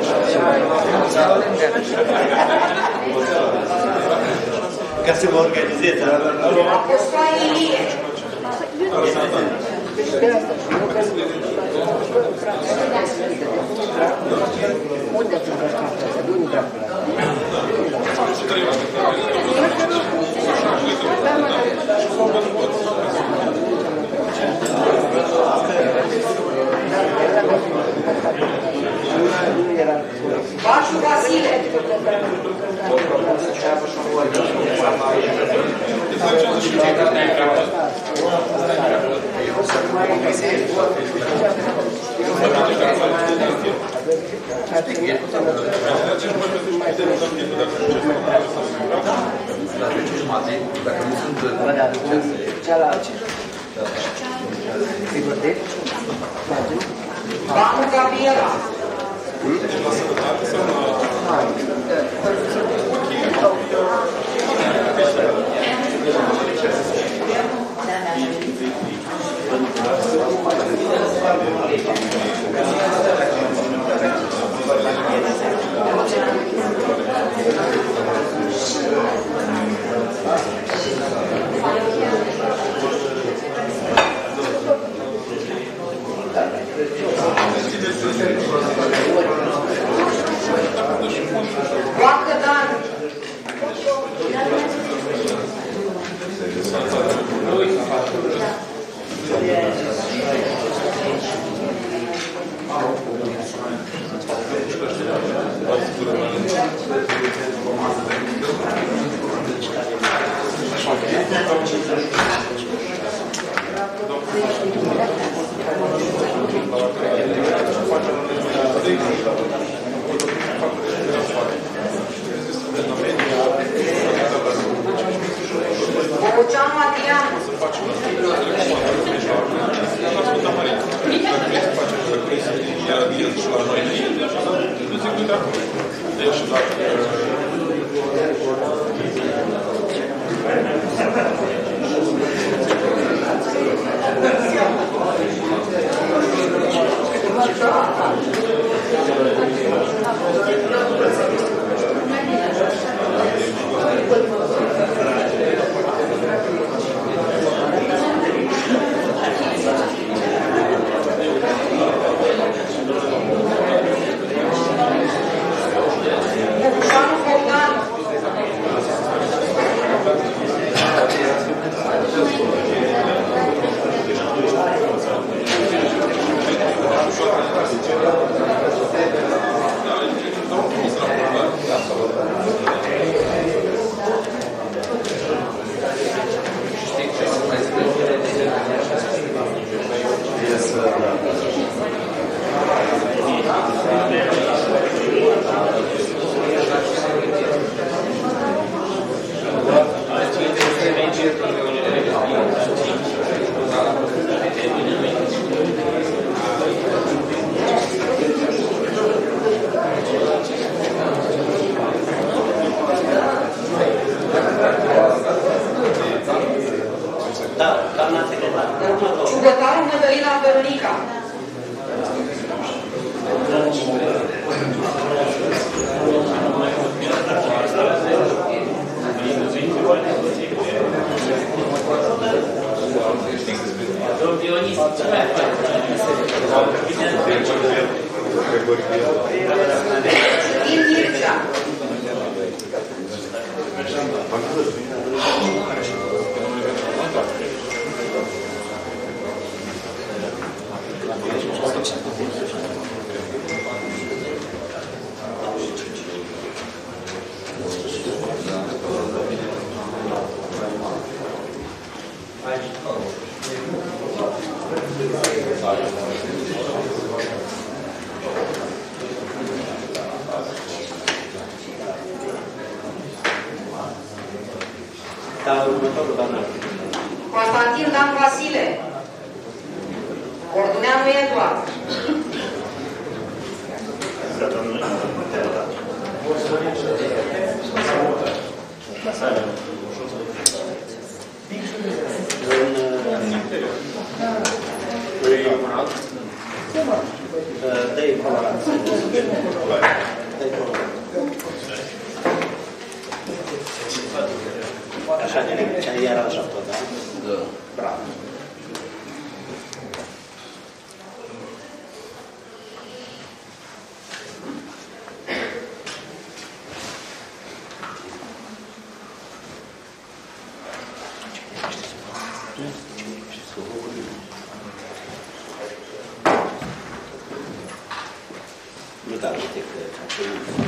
[SPEAKER 6] Ca să vă organizeze.
[SPEAKER 2] Apostoa Ilie. Bașu Vasile.
[SPEAKER 8] Dacă nu sunt
[SPEAKER 2] Banu Gabriela. Joacă Dan. Boceanu Adrian. Ciugătarul Mădălina Veronica.
[SPEAKER 5] Domnul Dionis, ce mai faci?
[SPEAKER 2] Din Mircea. Constantin Dan Vasile. Orduneanu Eduard.
[SPEAKER 6] Dă-i colorație. Așa de nimic, ce ai aranjat tot, da? Da. Bravo. Nu da, uite că...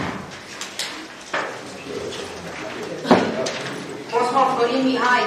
[SPEAKER 2] Cosma Florin Mihai.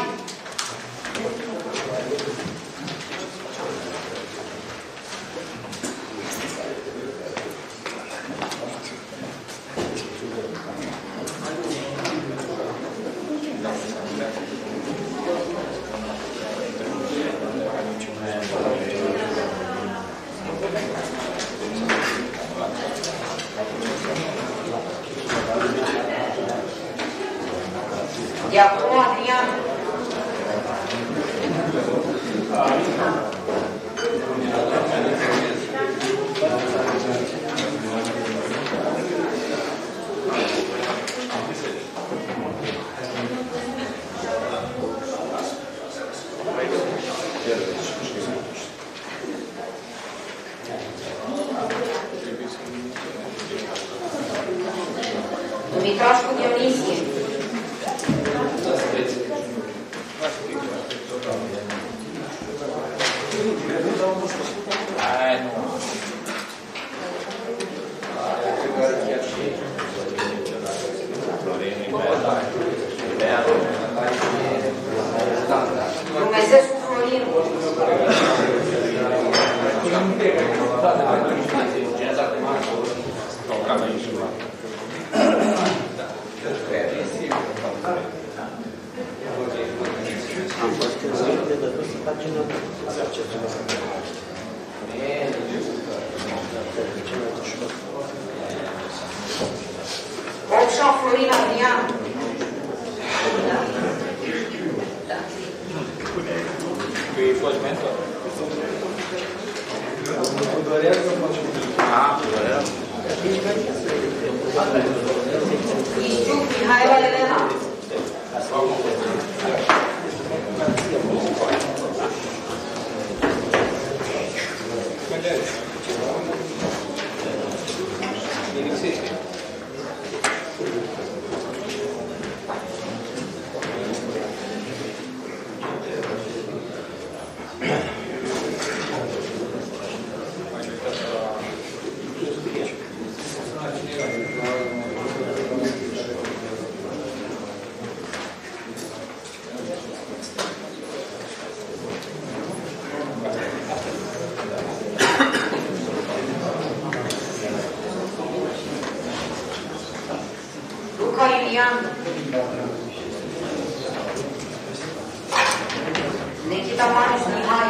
[SPEAKER 2] Diaconu Adrian. Dumitrașcu Dionisie. Dumnezescu Florin.
[SPEAKER 6] Am fost înainte de tot să pagina
[SPEAKER 2] Opșa Florin Adrian. Da. Da.
[SPEAKER 8] Că e fost mentor. Ah, Dorează.
[SPEAKER 2] Iștiuc Mihaela Elena. Luca Iulian. Nikita Marius Mihai.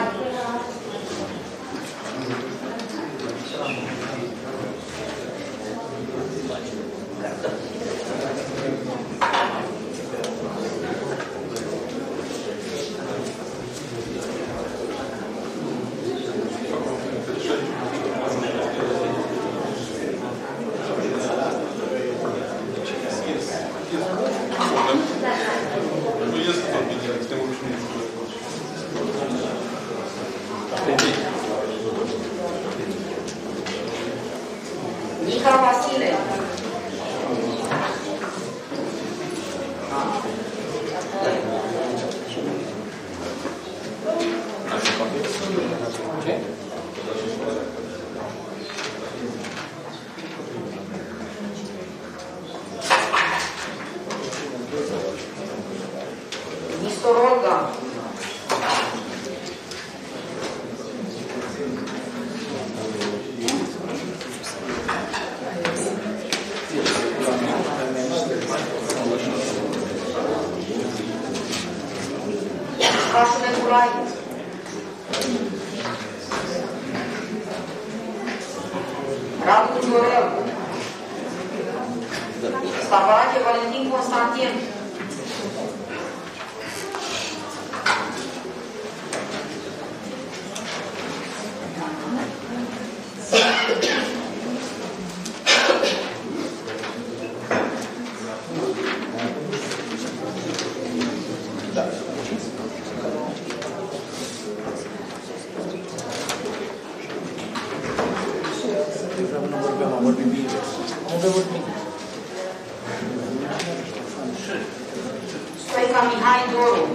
[SPEAKER 4] Nu este foarte bine, suntem obișnuiți.
[SPEAKER 2] Tudoră. Staparache Valentin Constantin. Stoica Mihai Doru.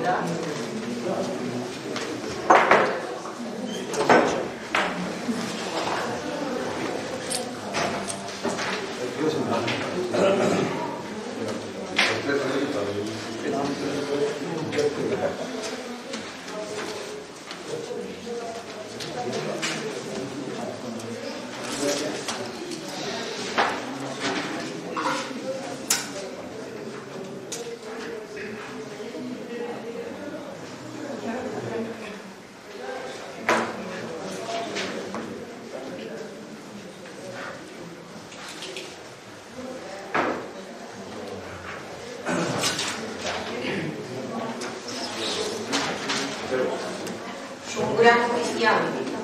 [SPEAKER 2] Șungureanu Cristian.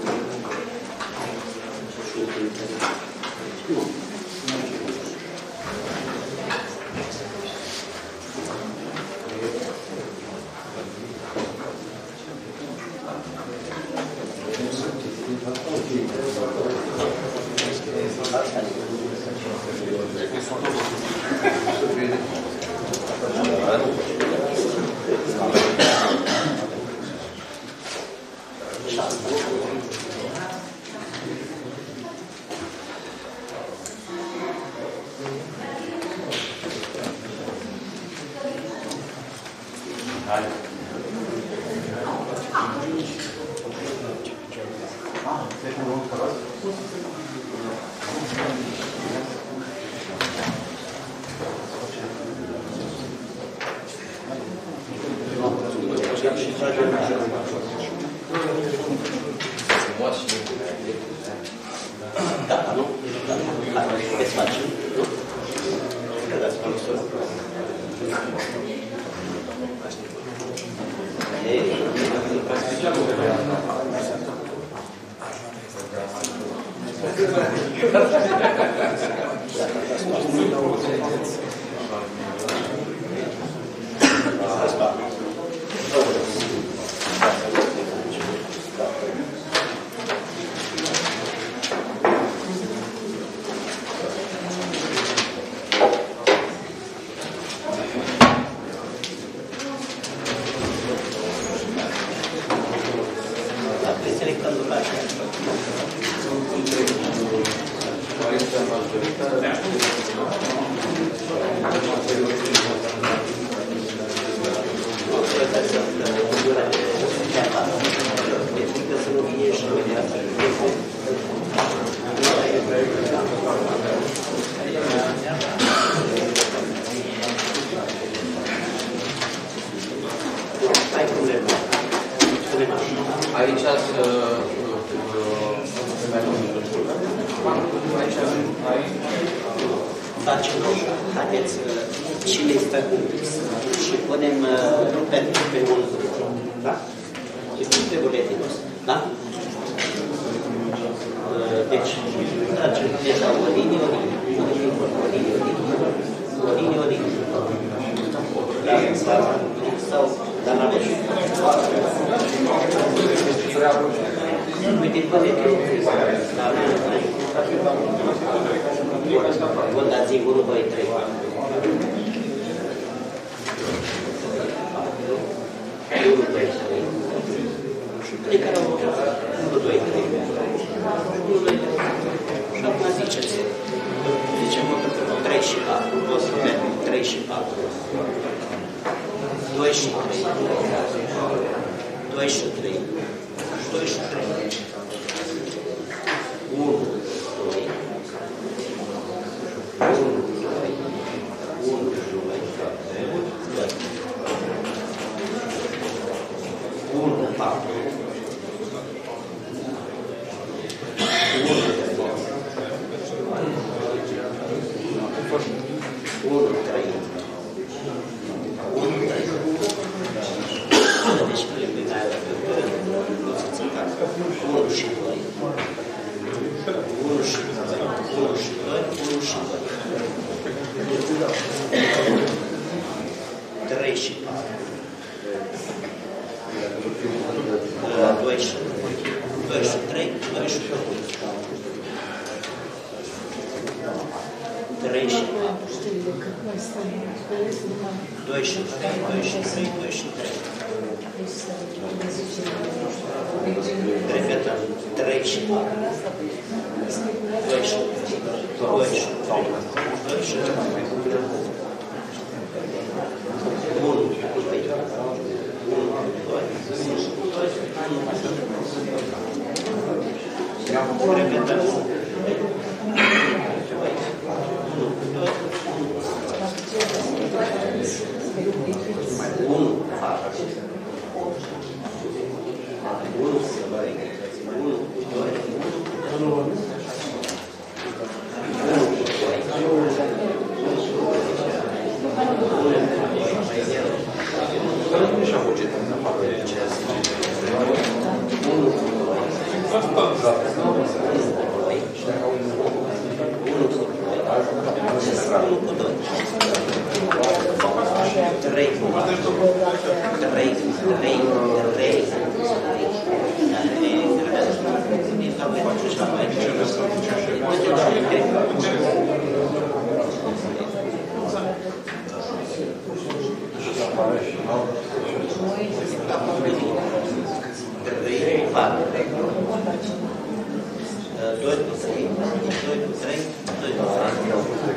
[SPEAKER 8] Aici să...
[SPEAKER 6] Facem așa. Haideți, cine este și punem pe, pe un grup. Da? Este pe buletinul ăsta. Da? Deci, tragem deci la o linie, o linie, o linie, o linie, o linie, o linie. Da? Sau, sau, dar n-am ieșit. Uite, buletinul. Da, bun, dați unu, doi, trei. unu, doi, trei. De care au unu, doi, trei. unu, doi, trei. Și acum ziceți. Zicem trei și patru. O să merg trei și patru. doi și trei. doi și trei. doi și trei. unu, doi. unu, doi. unu, doi. unu, patru. unu, unu, trei. unu, trei. Deci eliminarea unu și doi. unu și doi. unu și doi. unu și doi. trei și patru. doi și trei. doi și doi. trei și patru. doi și trei. doi și trei. doi și trei. Repetăm. trei și patru. doi și trei. doi și trei. doi și trei. unu, doi. unu, doi. Repetăm. unu, patru. unu, doi. unu, doi. unu, trei, trei, trei, trei. trei, patru. doi cu trei, doi cu trei, doi cu trei.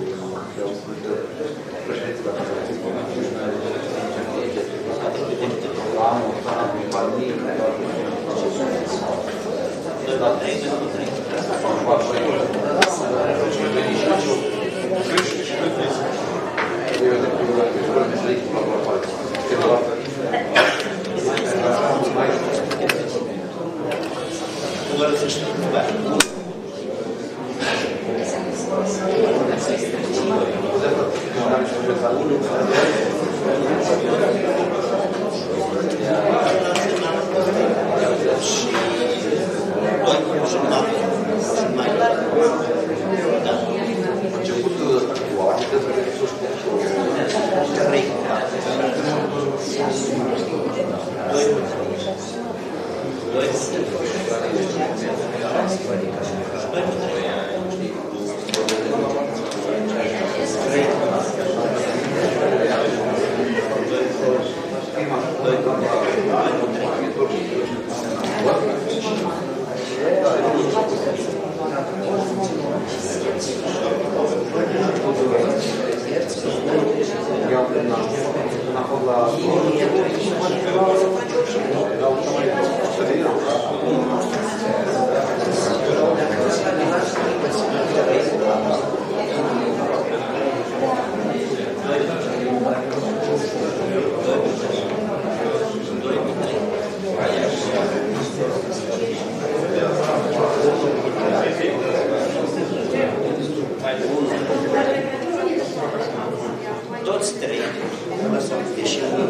[SPEAKER 6] Toți trei. Deși mult.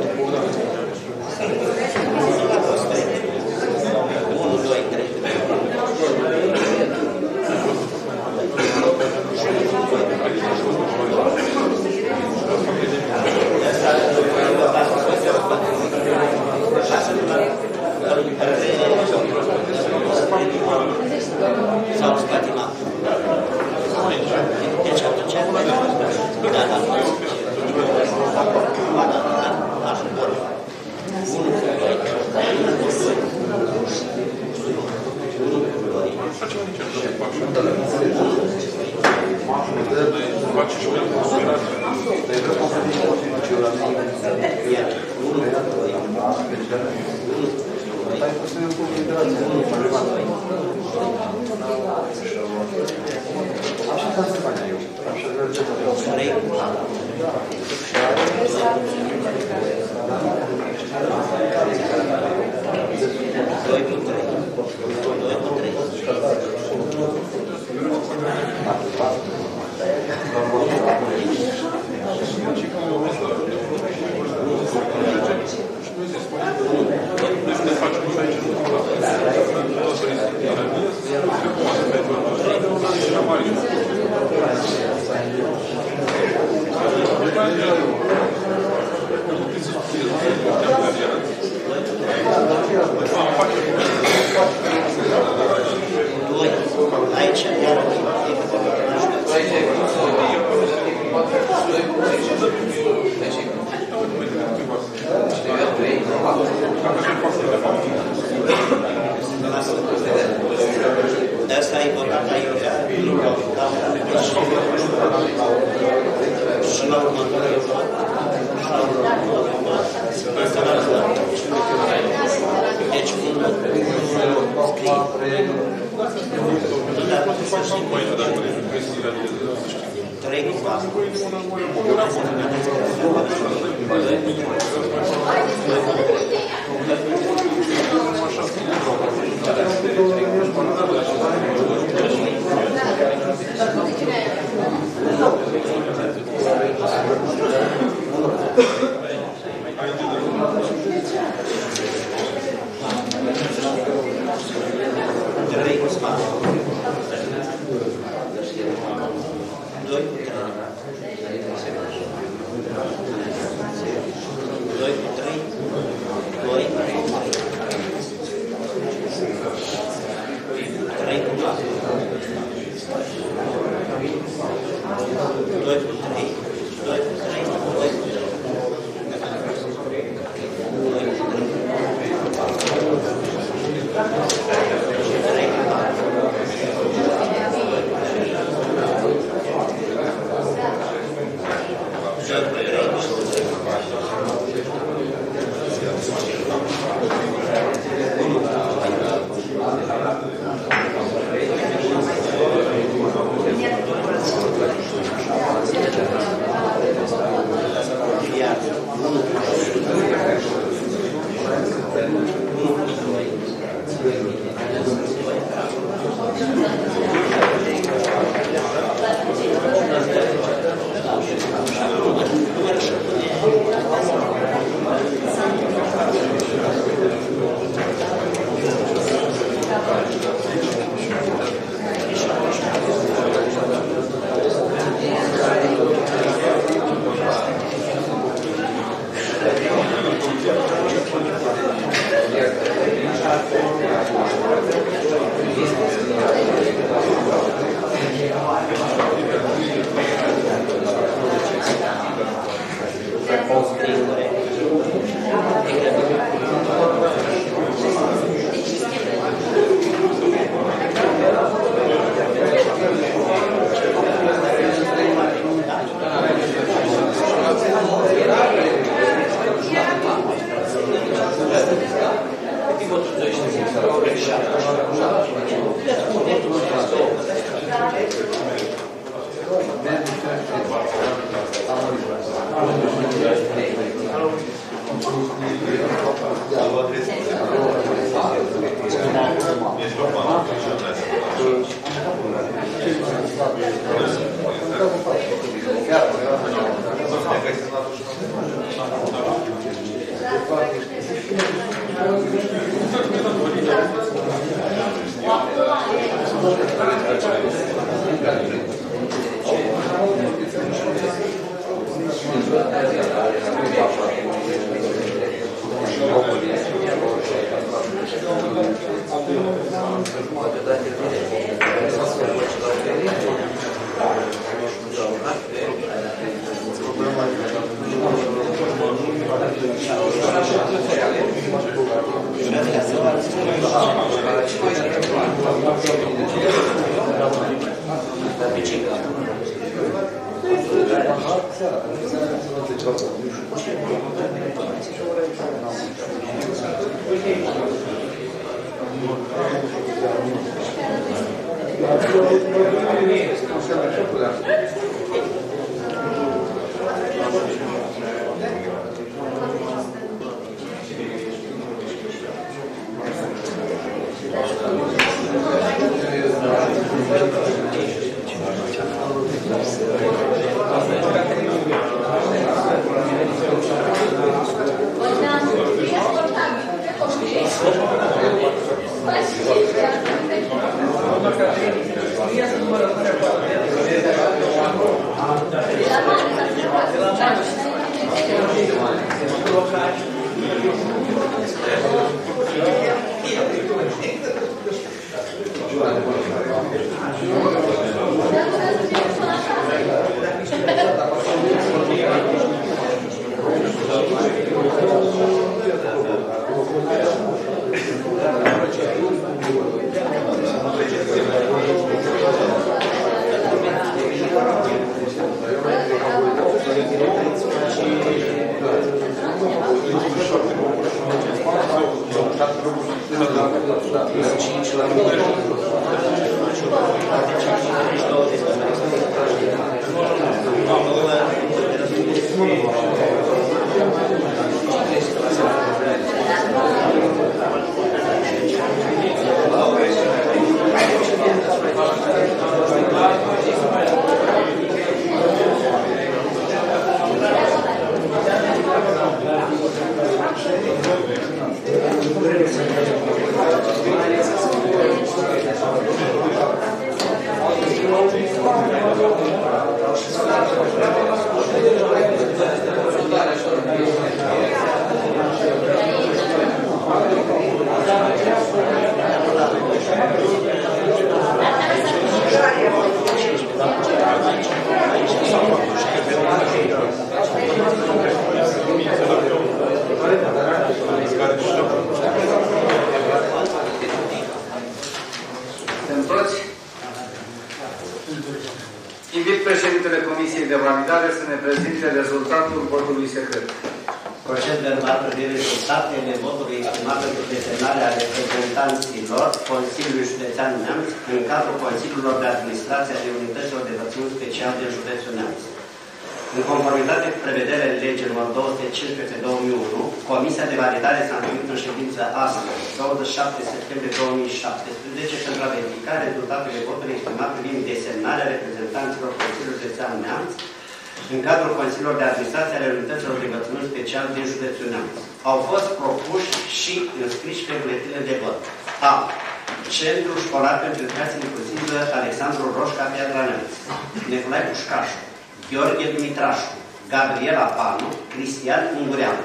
[SPEAKER 6] unu, doi, trei. Sau spatima. Deci atunci, da, da, Doi cu trei. ce iar e hotărârea de asta e votat aiurea, și la următoarea vot, și la următoarea vot, asta la vot. Deci, unul scrie, trei cu patru. Trei cu patru. Doi cu trei. Doi cu trei. Doi cu trei. Trei cu patru. Doi cu trei. Doi cu trei. Doi cu trei.
[SPEAKER 1] Invit președintele Comisiei de Validare să ne prezinte rezultatul votului secret.
[SPEAKER 6] Proces verbal privind rezultatele votului exprimat pentru desemnarea reprezentanților Consiliului Județean Neamț în cadrul Consiliilor de Administrație ale Unităților de Învățământ Special din Județul Neamț. În conformitate cu prevederile legii numărul două sute cincisprezece pe două mii unu, Comisia de Validare s-a întâlnit în ședință astăzi, douăzeci și șapte septembrie două mii șaptesprezece, pentru a verifica rezultatele votului exprimat privind desemnarea reprezentanților Consiliului Județean Neamț în cadrul Consiliilor de Administrație ale Unităților de Învățământ Special din Județul Neamț. Au fost propuși și înscriși pe buletine de vot. A. Centrul Școlar pentru Educație Inclusivă Alexandru Roșca, Piatra Neamț, Nicolae Pușcașu, Gheorghe Dumitrașcu, Gabriela Panu, Cristian Ungureanu.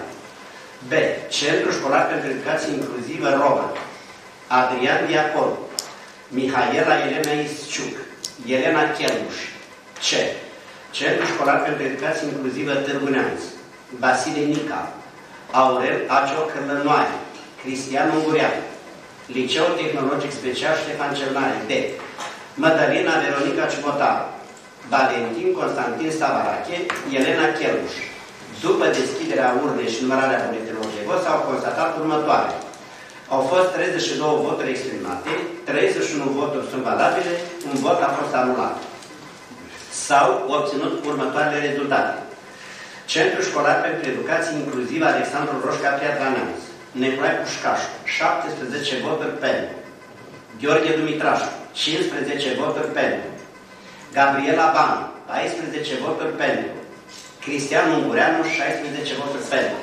[SPEAKER 6] B. Centrul Școlar pentru Educație Inclusivă Roma, Adrian Diaconu, Mihaela Elena Isciuc, Elena Chelmuș. C. Centrul Școlar pentru Educație Inclusivă Târgu Neamț, Vasile Nica, Aurel Acio Cărlănoaie, Cristian Ungureanu, Liceu Tehnologic Special Ștefan cel Mare. D. Mădălina Veronica Ciubotaru, Valentin Constantin Savarache, Elena Chelmuș. După deschiderea urnei și numărarea buletinelor de vot s-au constatat următoare. Au fost treizeci și două voturi exprimate, treizeci și unu voturi sunt valabile, un vot a fost anulat. S-au obținut următoarele rezultate. Centrul Școlar pentru Educație Inclusivă Alexandru Roșca, Piatra Neamț, Nicolae Pușcașu, șaptesprezece voturi pentru. Gheorghe Dumitrașcu, cincisprezece voturi pentru. Gabriela Banu, paisprezece voturi pentru. Cristian Ungureanu, șaisprezece voturi pentru.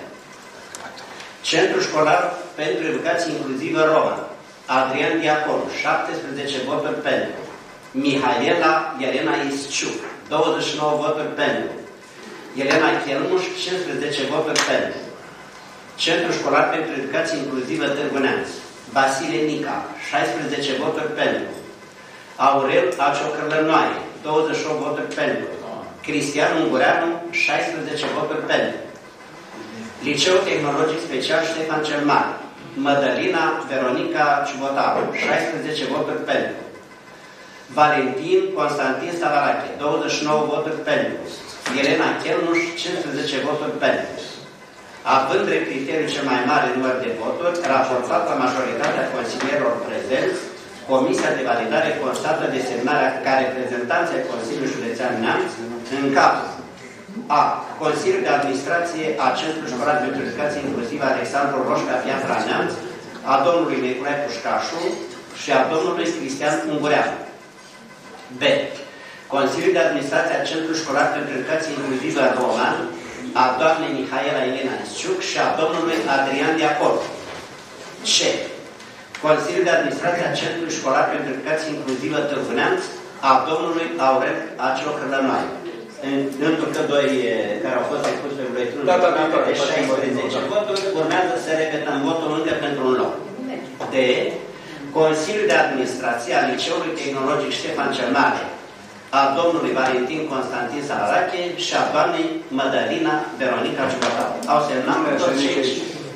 [SPEAKER 6] Centrul Școlar pentru Educație Inclusivă Roma, Adrian Diaconu, șaptesprezece voturi pentru. Mihaela Elena Isciuc, douăzeci și nouă voturi pentru. Elena Chelmuș, cincisprezece voturi pentru. Centrul Școlar pentru Educație Inclusivă Târgu Neamț, Vasile Nica, șaisprezece voturi pentru. Aurel Acio Cărlănoaie, douăzeci și opt voturi pentru. Cristian Ungureanu, șaisprezece voturi pentru. Liceu Tehnologic Special Ștefan cel Mare, Mădălina Veronica Ciubotaru, șaisprezece voturi pentru. Valentin Constantin Savarache, douăzeci și nouă voturi pentru. Elena Chelmuș, cincisprezece voturi pentru. Având drept criteriu cel mai mare număr de voturi, raportat la majoritatea consilierilor prezenți, Comisia de Validare constată desemnarea ca reprezentanți ai Consiliului Județean Neamț în cadrul A. Consiliul de Administrație a Centrului Școlar pentru Educație Inclusivă Alexandru Roșca, Piatra Neamț, a domnului Nicolae Pușcașu și a domnului Cristian Ungureanu. B. Consiliul de Administrație a Centrului Școlar pentru Educație Inclusivă Roman, a doamnei Mihaela Elena Isciuc și a domnului Adrian Diaconu. C. Consiliul de Administrație a Centrului Școlar pentru Educație Inclusivă Târgu Neamț, a domnului Aurel Acio Cărlănoaie. Pentru că doi care au fost depuși pe buletinul
[SPEAKER 1] da, da, da,
[SPEAKER 6] de șaisprezece voturi, urmează să repetăm votul încă pentru un loc. D. Consiliul de Administrație al Liceului Tehnologic Ștefan cel Mare, a domnului Valentin Constantin Salarache și a doamnei Mădălina Veronica Ciucătau. Au semnat toți cei...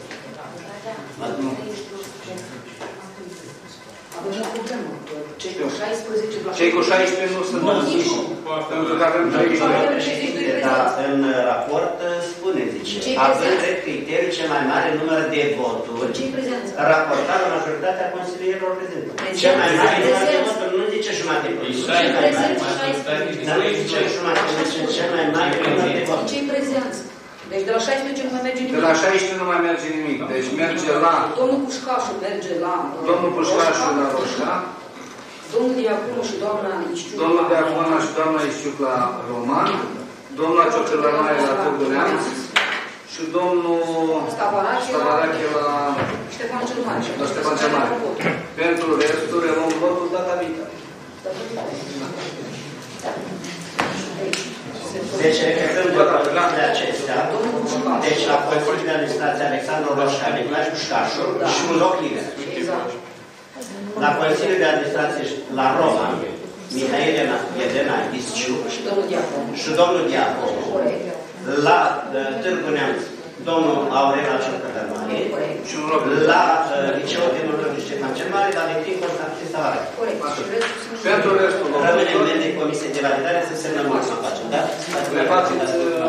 [SPEAKER 2] Cei cu șaisprezece la
[SPEAKER 1] Cei cu șaisprezece nu sunt înscriși. Pentru că avem șaisprezece.
[SPEAKER 6] Dar în raport spune, zice, având drept criteriu cel mai mare număr de voturi raportat la majoritatea consilierilor prezenți. Cel mai mare număr de voturi nu zice jumătate de voturi. Dar nu zice jumătate de voturi, cel mai mare număr de voturi.
[SPEAKER 2] Cei prezenți. Deci de la șaisprezece nu mai merge nimic.
[SPEAKER 1] De la șaisprezece nu mai merge nimic. Deci merge la...
[SPEAKER 2] Domnul Pușcașu merge la...
[SPEAKER 1] Domnul Pușcașu la Roșca.
[SPEAKER 2] Domnul Diaconu și doamna Isciuc.
[SPEAKER 1] Domnul Diaconu și doamna Isciuc la Roman. Doamna Ciocălănaie la Târgu Neamț. Și domnul Stavarache la
[SPEAKER 2] Ștefan cel Mare.
[SPEAKER 1] La Ștefan cel Mare. Pentru restul reluăm votul data viitoare.
[SPEAKER 6] Deci, repetând voturile acestea, deci la Consiliul de Administrație Alexandru Roșca, Nicolae Pușcașu și un loc liber. La Consiliul de Administrație la Roma, Mihaela Elena Isciu și domnul Diaconu. La Târgu Neamț, domnul Aurela Ciocătălmare. La Liceul Tehnologic Ștefan cel Mare, Valentin Constantin Salarache.
[SPEAKER 1] Pentru restul
[SPEAKER 6] rămânem în de comisie de validare să semnăm ultima pagină, da?
[SPEAKER 1] Ne faceți...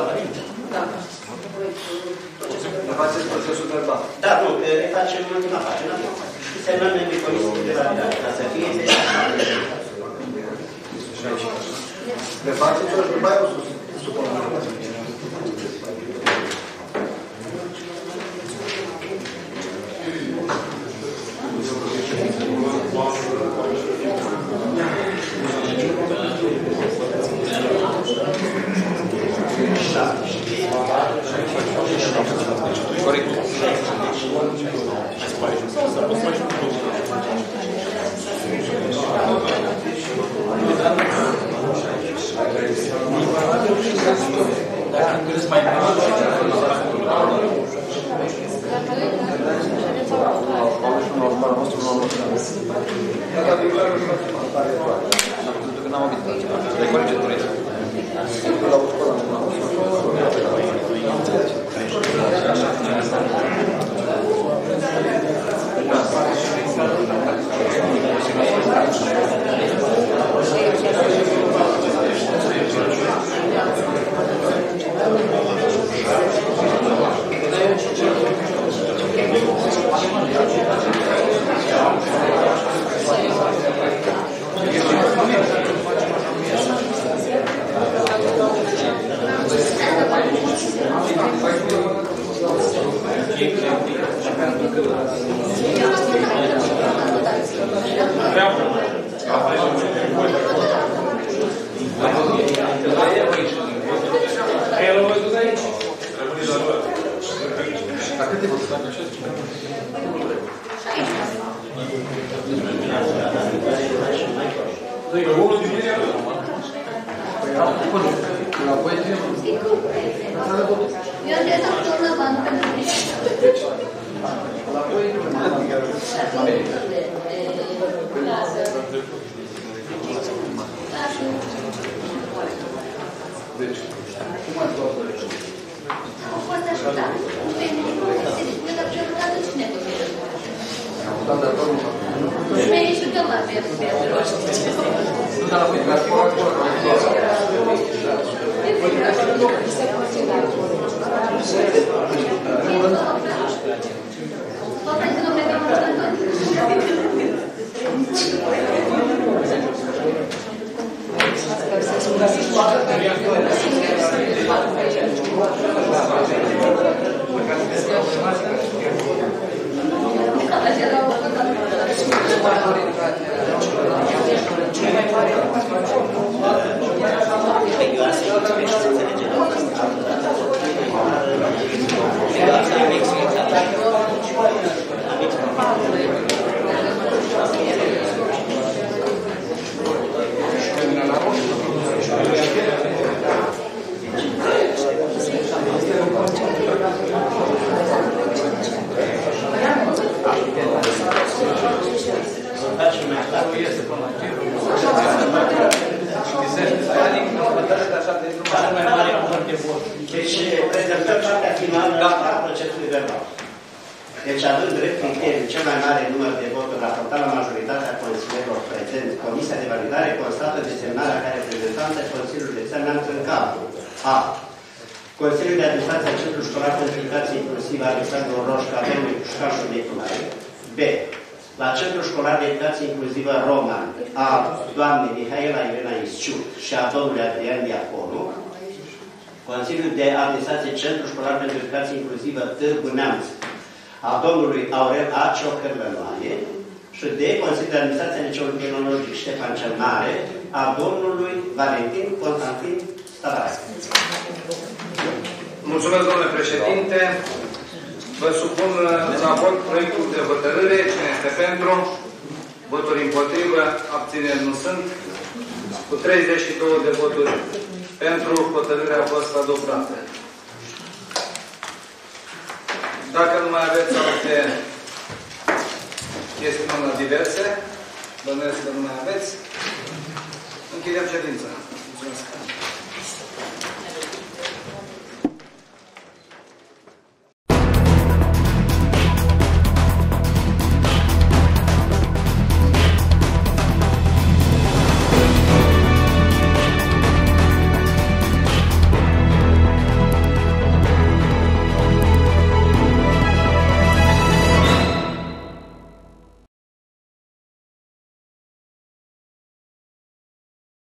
[SPEAKER 1] Ne faceți procesul verbal.
[SPEAKER 6] Da, nu, că ne facem ultima pagină. Și semnăm în de comisie de validare, ca să fie de...
[SPEAKER 1] Ne faceți o după aia o supunem.
[SPEAKER 8] Corect. Dacă îți mai
[SPEAKER 6] constată desemnarea ca reprezentant ai Consiliului Județean Neamț în cadru A. Consiliul de Administrație al Centrului Școlar pentru Educație Inclusivă Alexandru Roșca, domnului Pușcașul de Tunai. B. La Centrul Școlar de Educație Inclusivă Roman a doamnei Mihaela Irena Isciu și a domnului Adrian Diaconu. Consiliul de Administrație Centrul Școlar pentru Educație Inclusivă Târgu Neamț a domnului Aurel A. Ciocărlănoaie și de Consiliul de Administrație a Liceului Tehnologic Ștefan cel Mare a domnului Valentin Constantin Stavaș.
[SPEAKER 1] Mulțumesc, domnule președinte. Vă supun la vot proiectul de hotărâre. Cine este pentru? Voturi împotrivă? Abțineri nu sunt. Cu treizeci și două de voturi pentru, hotărârea a fost adoptată. Dacă nu mai aveți alte chestiuni la diverse, bănuiesc că nu mai aveți, închidem ședința.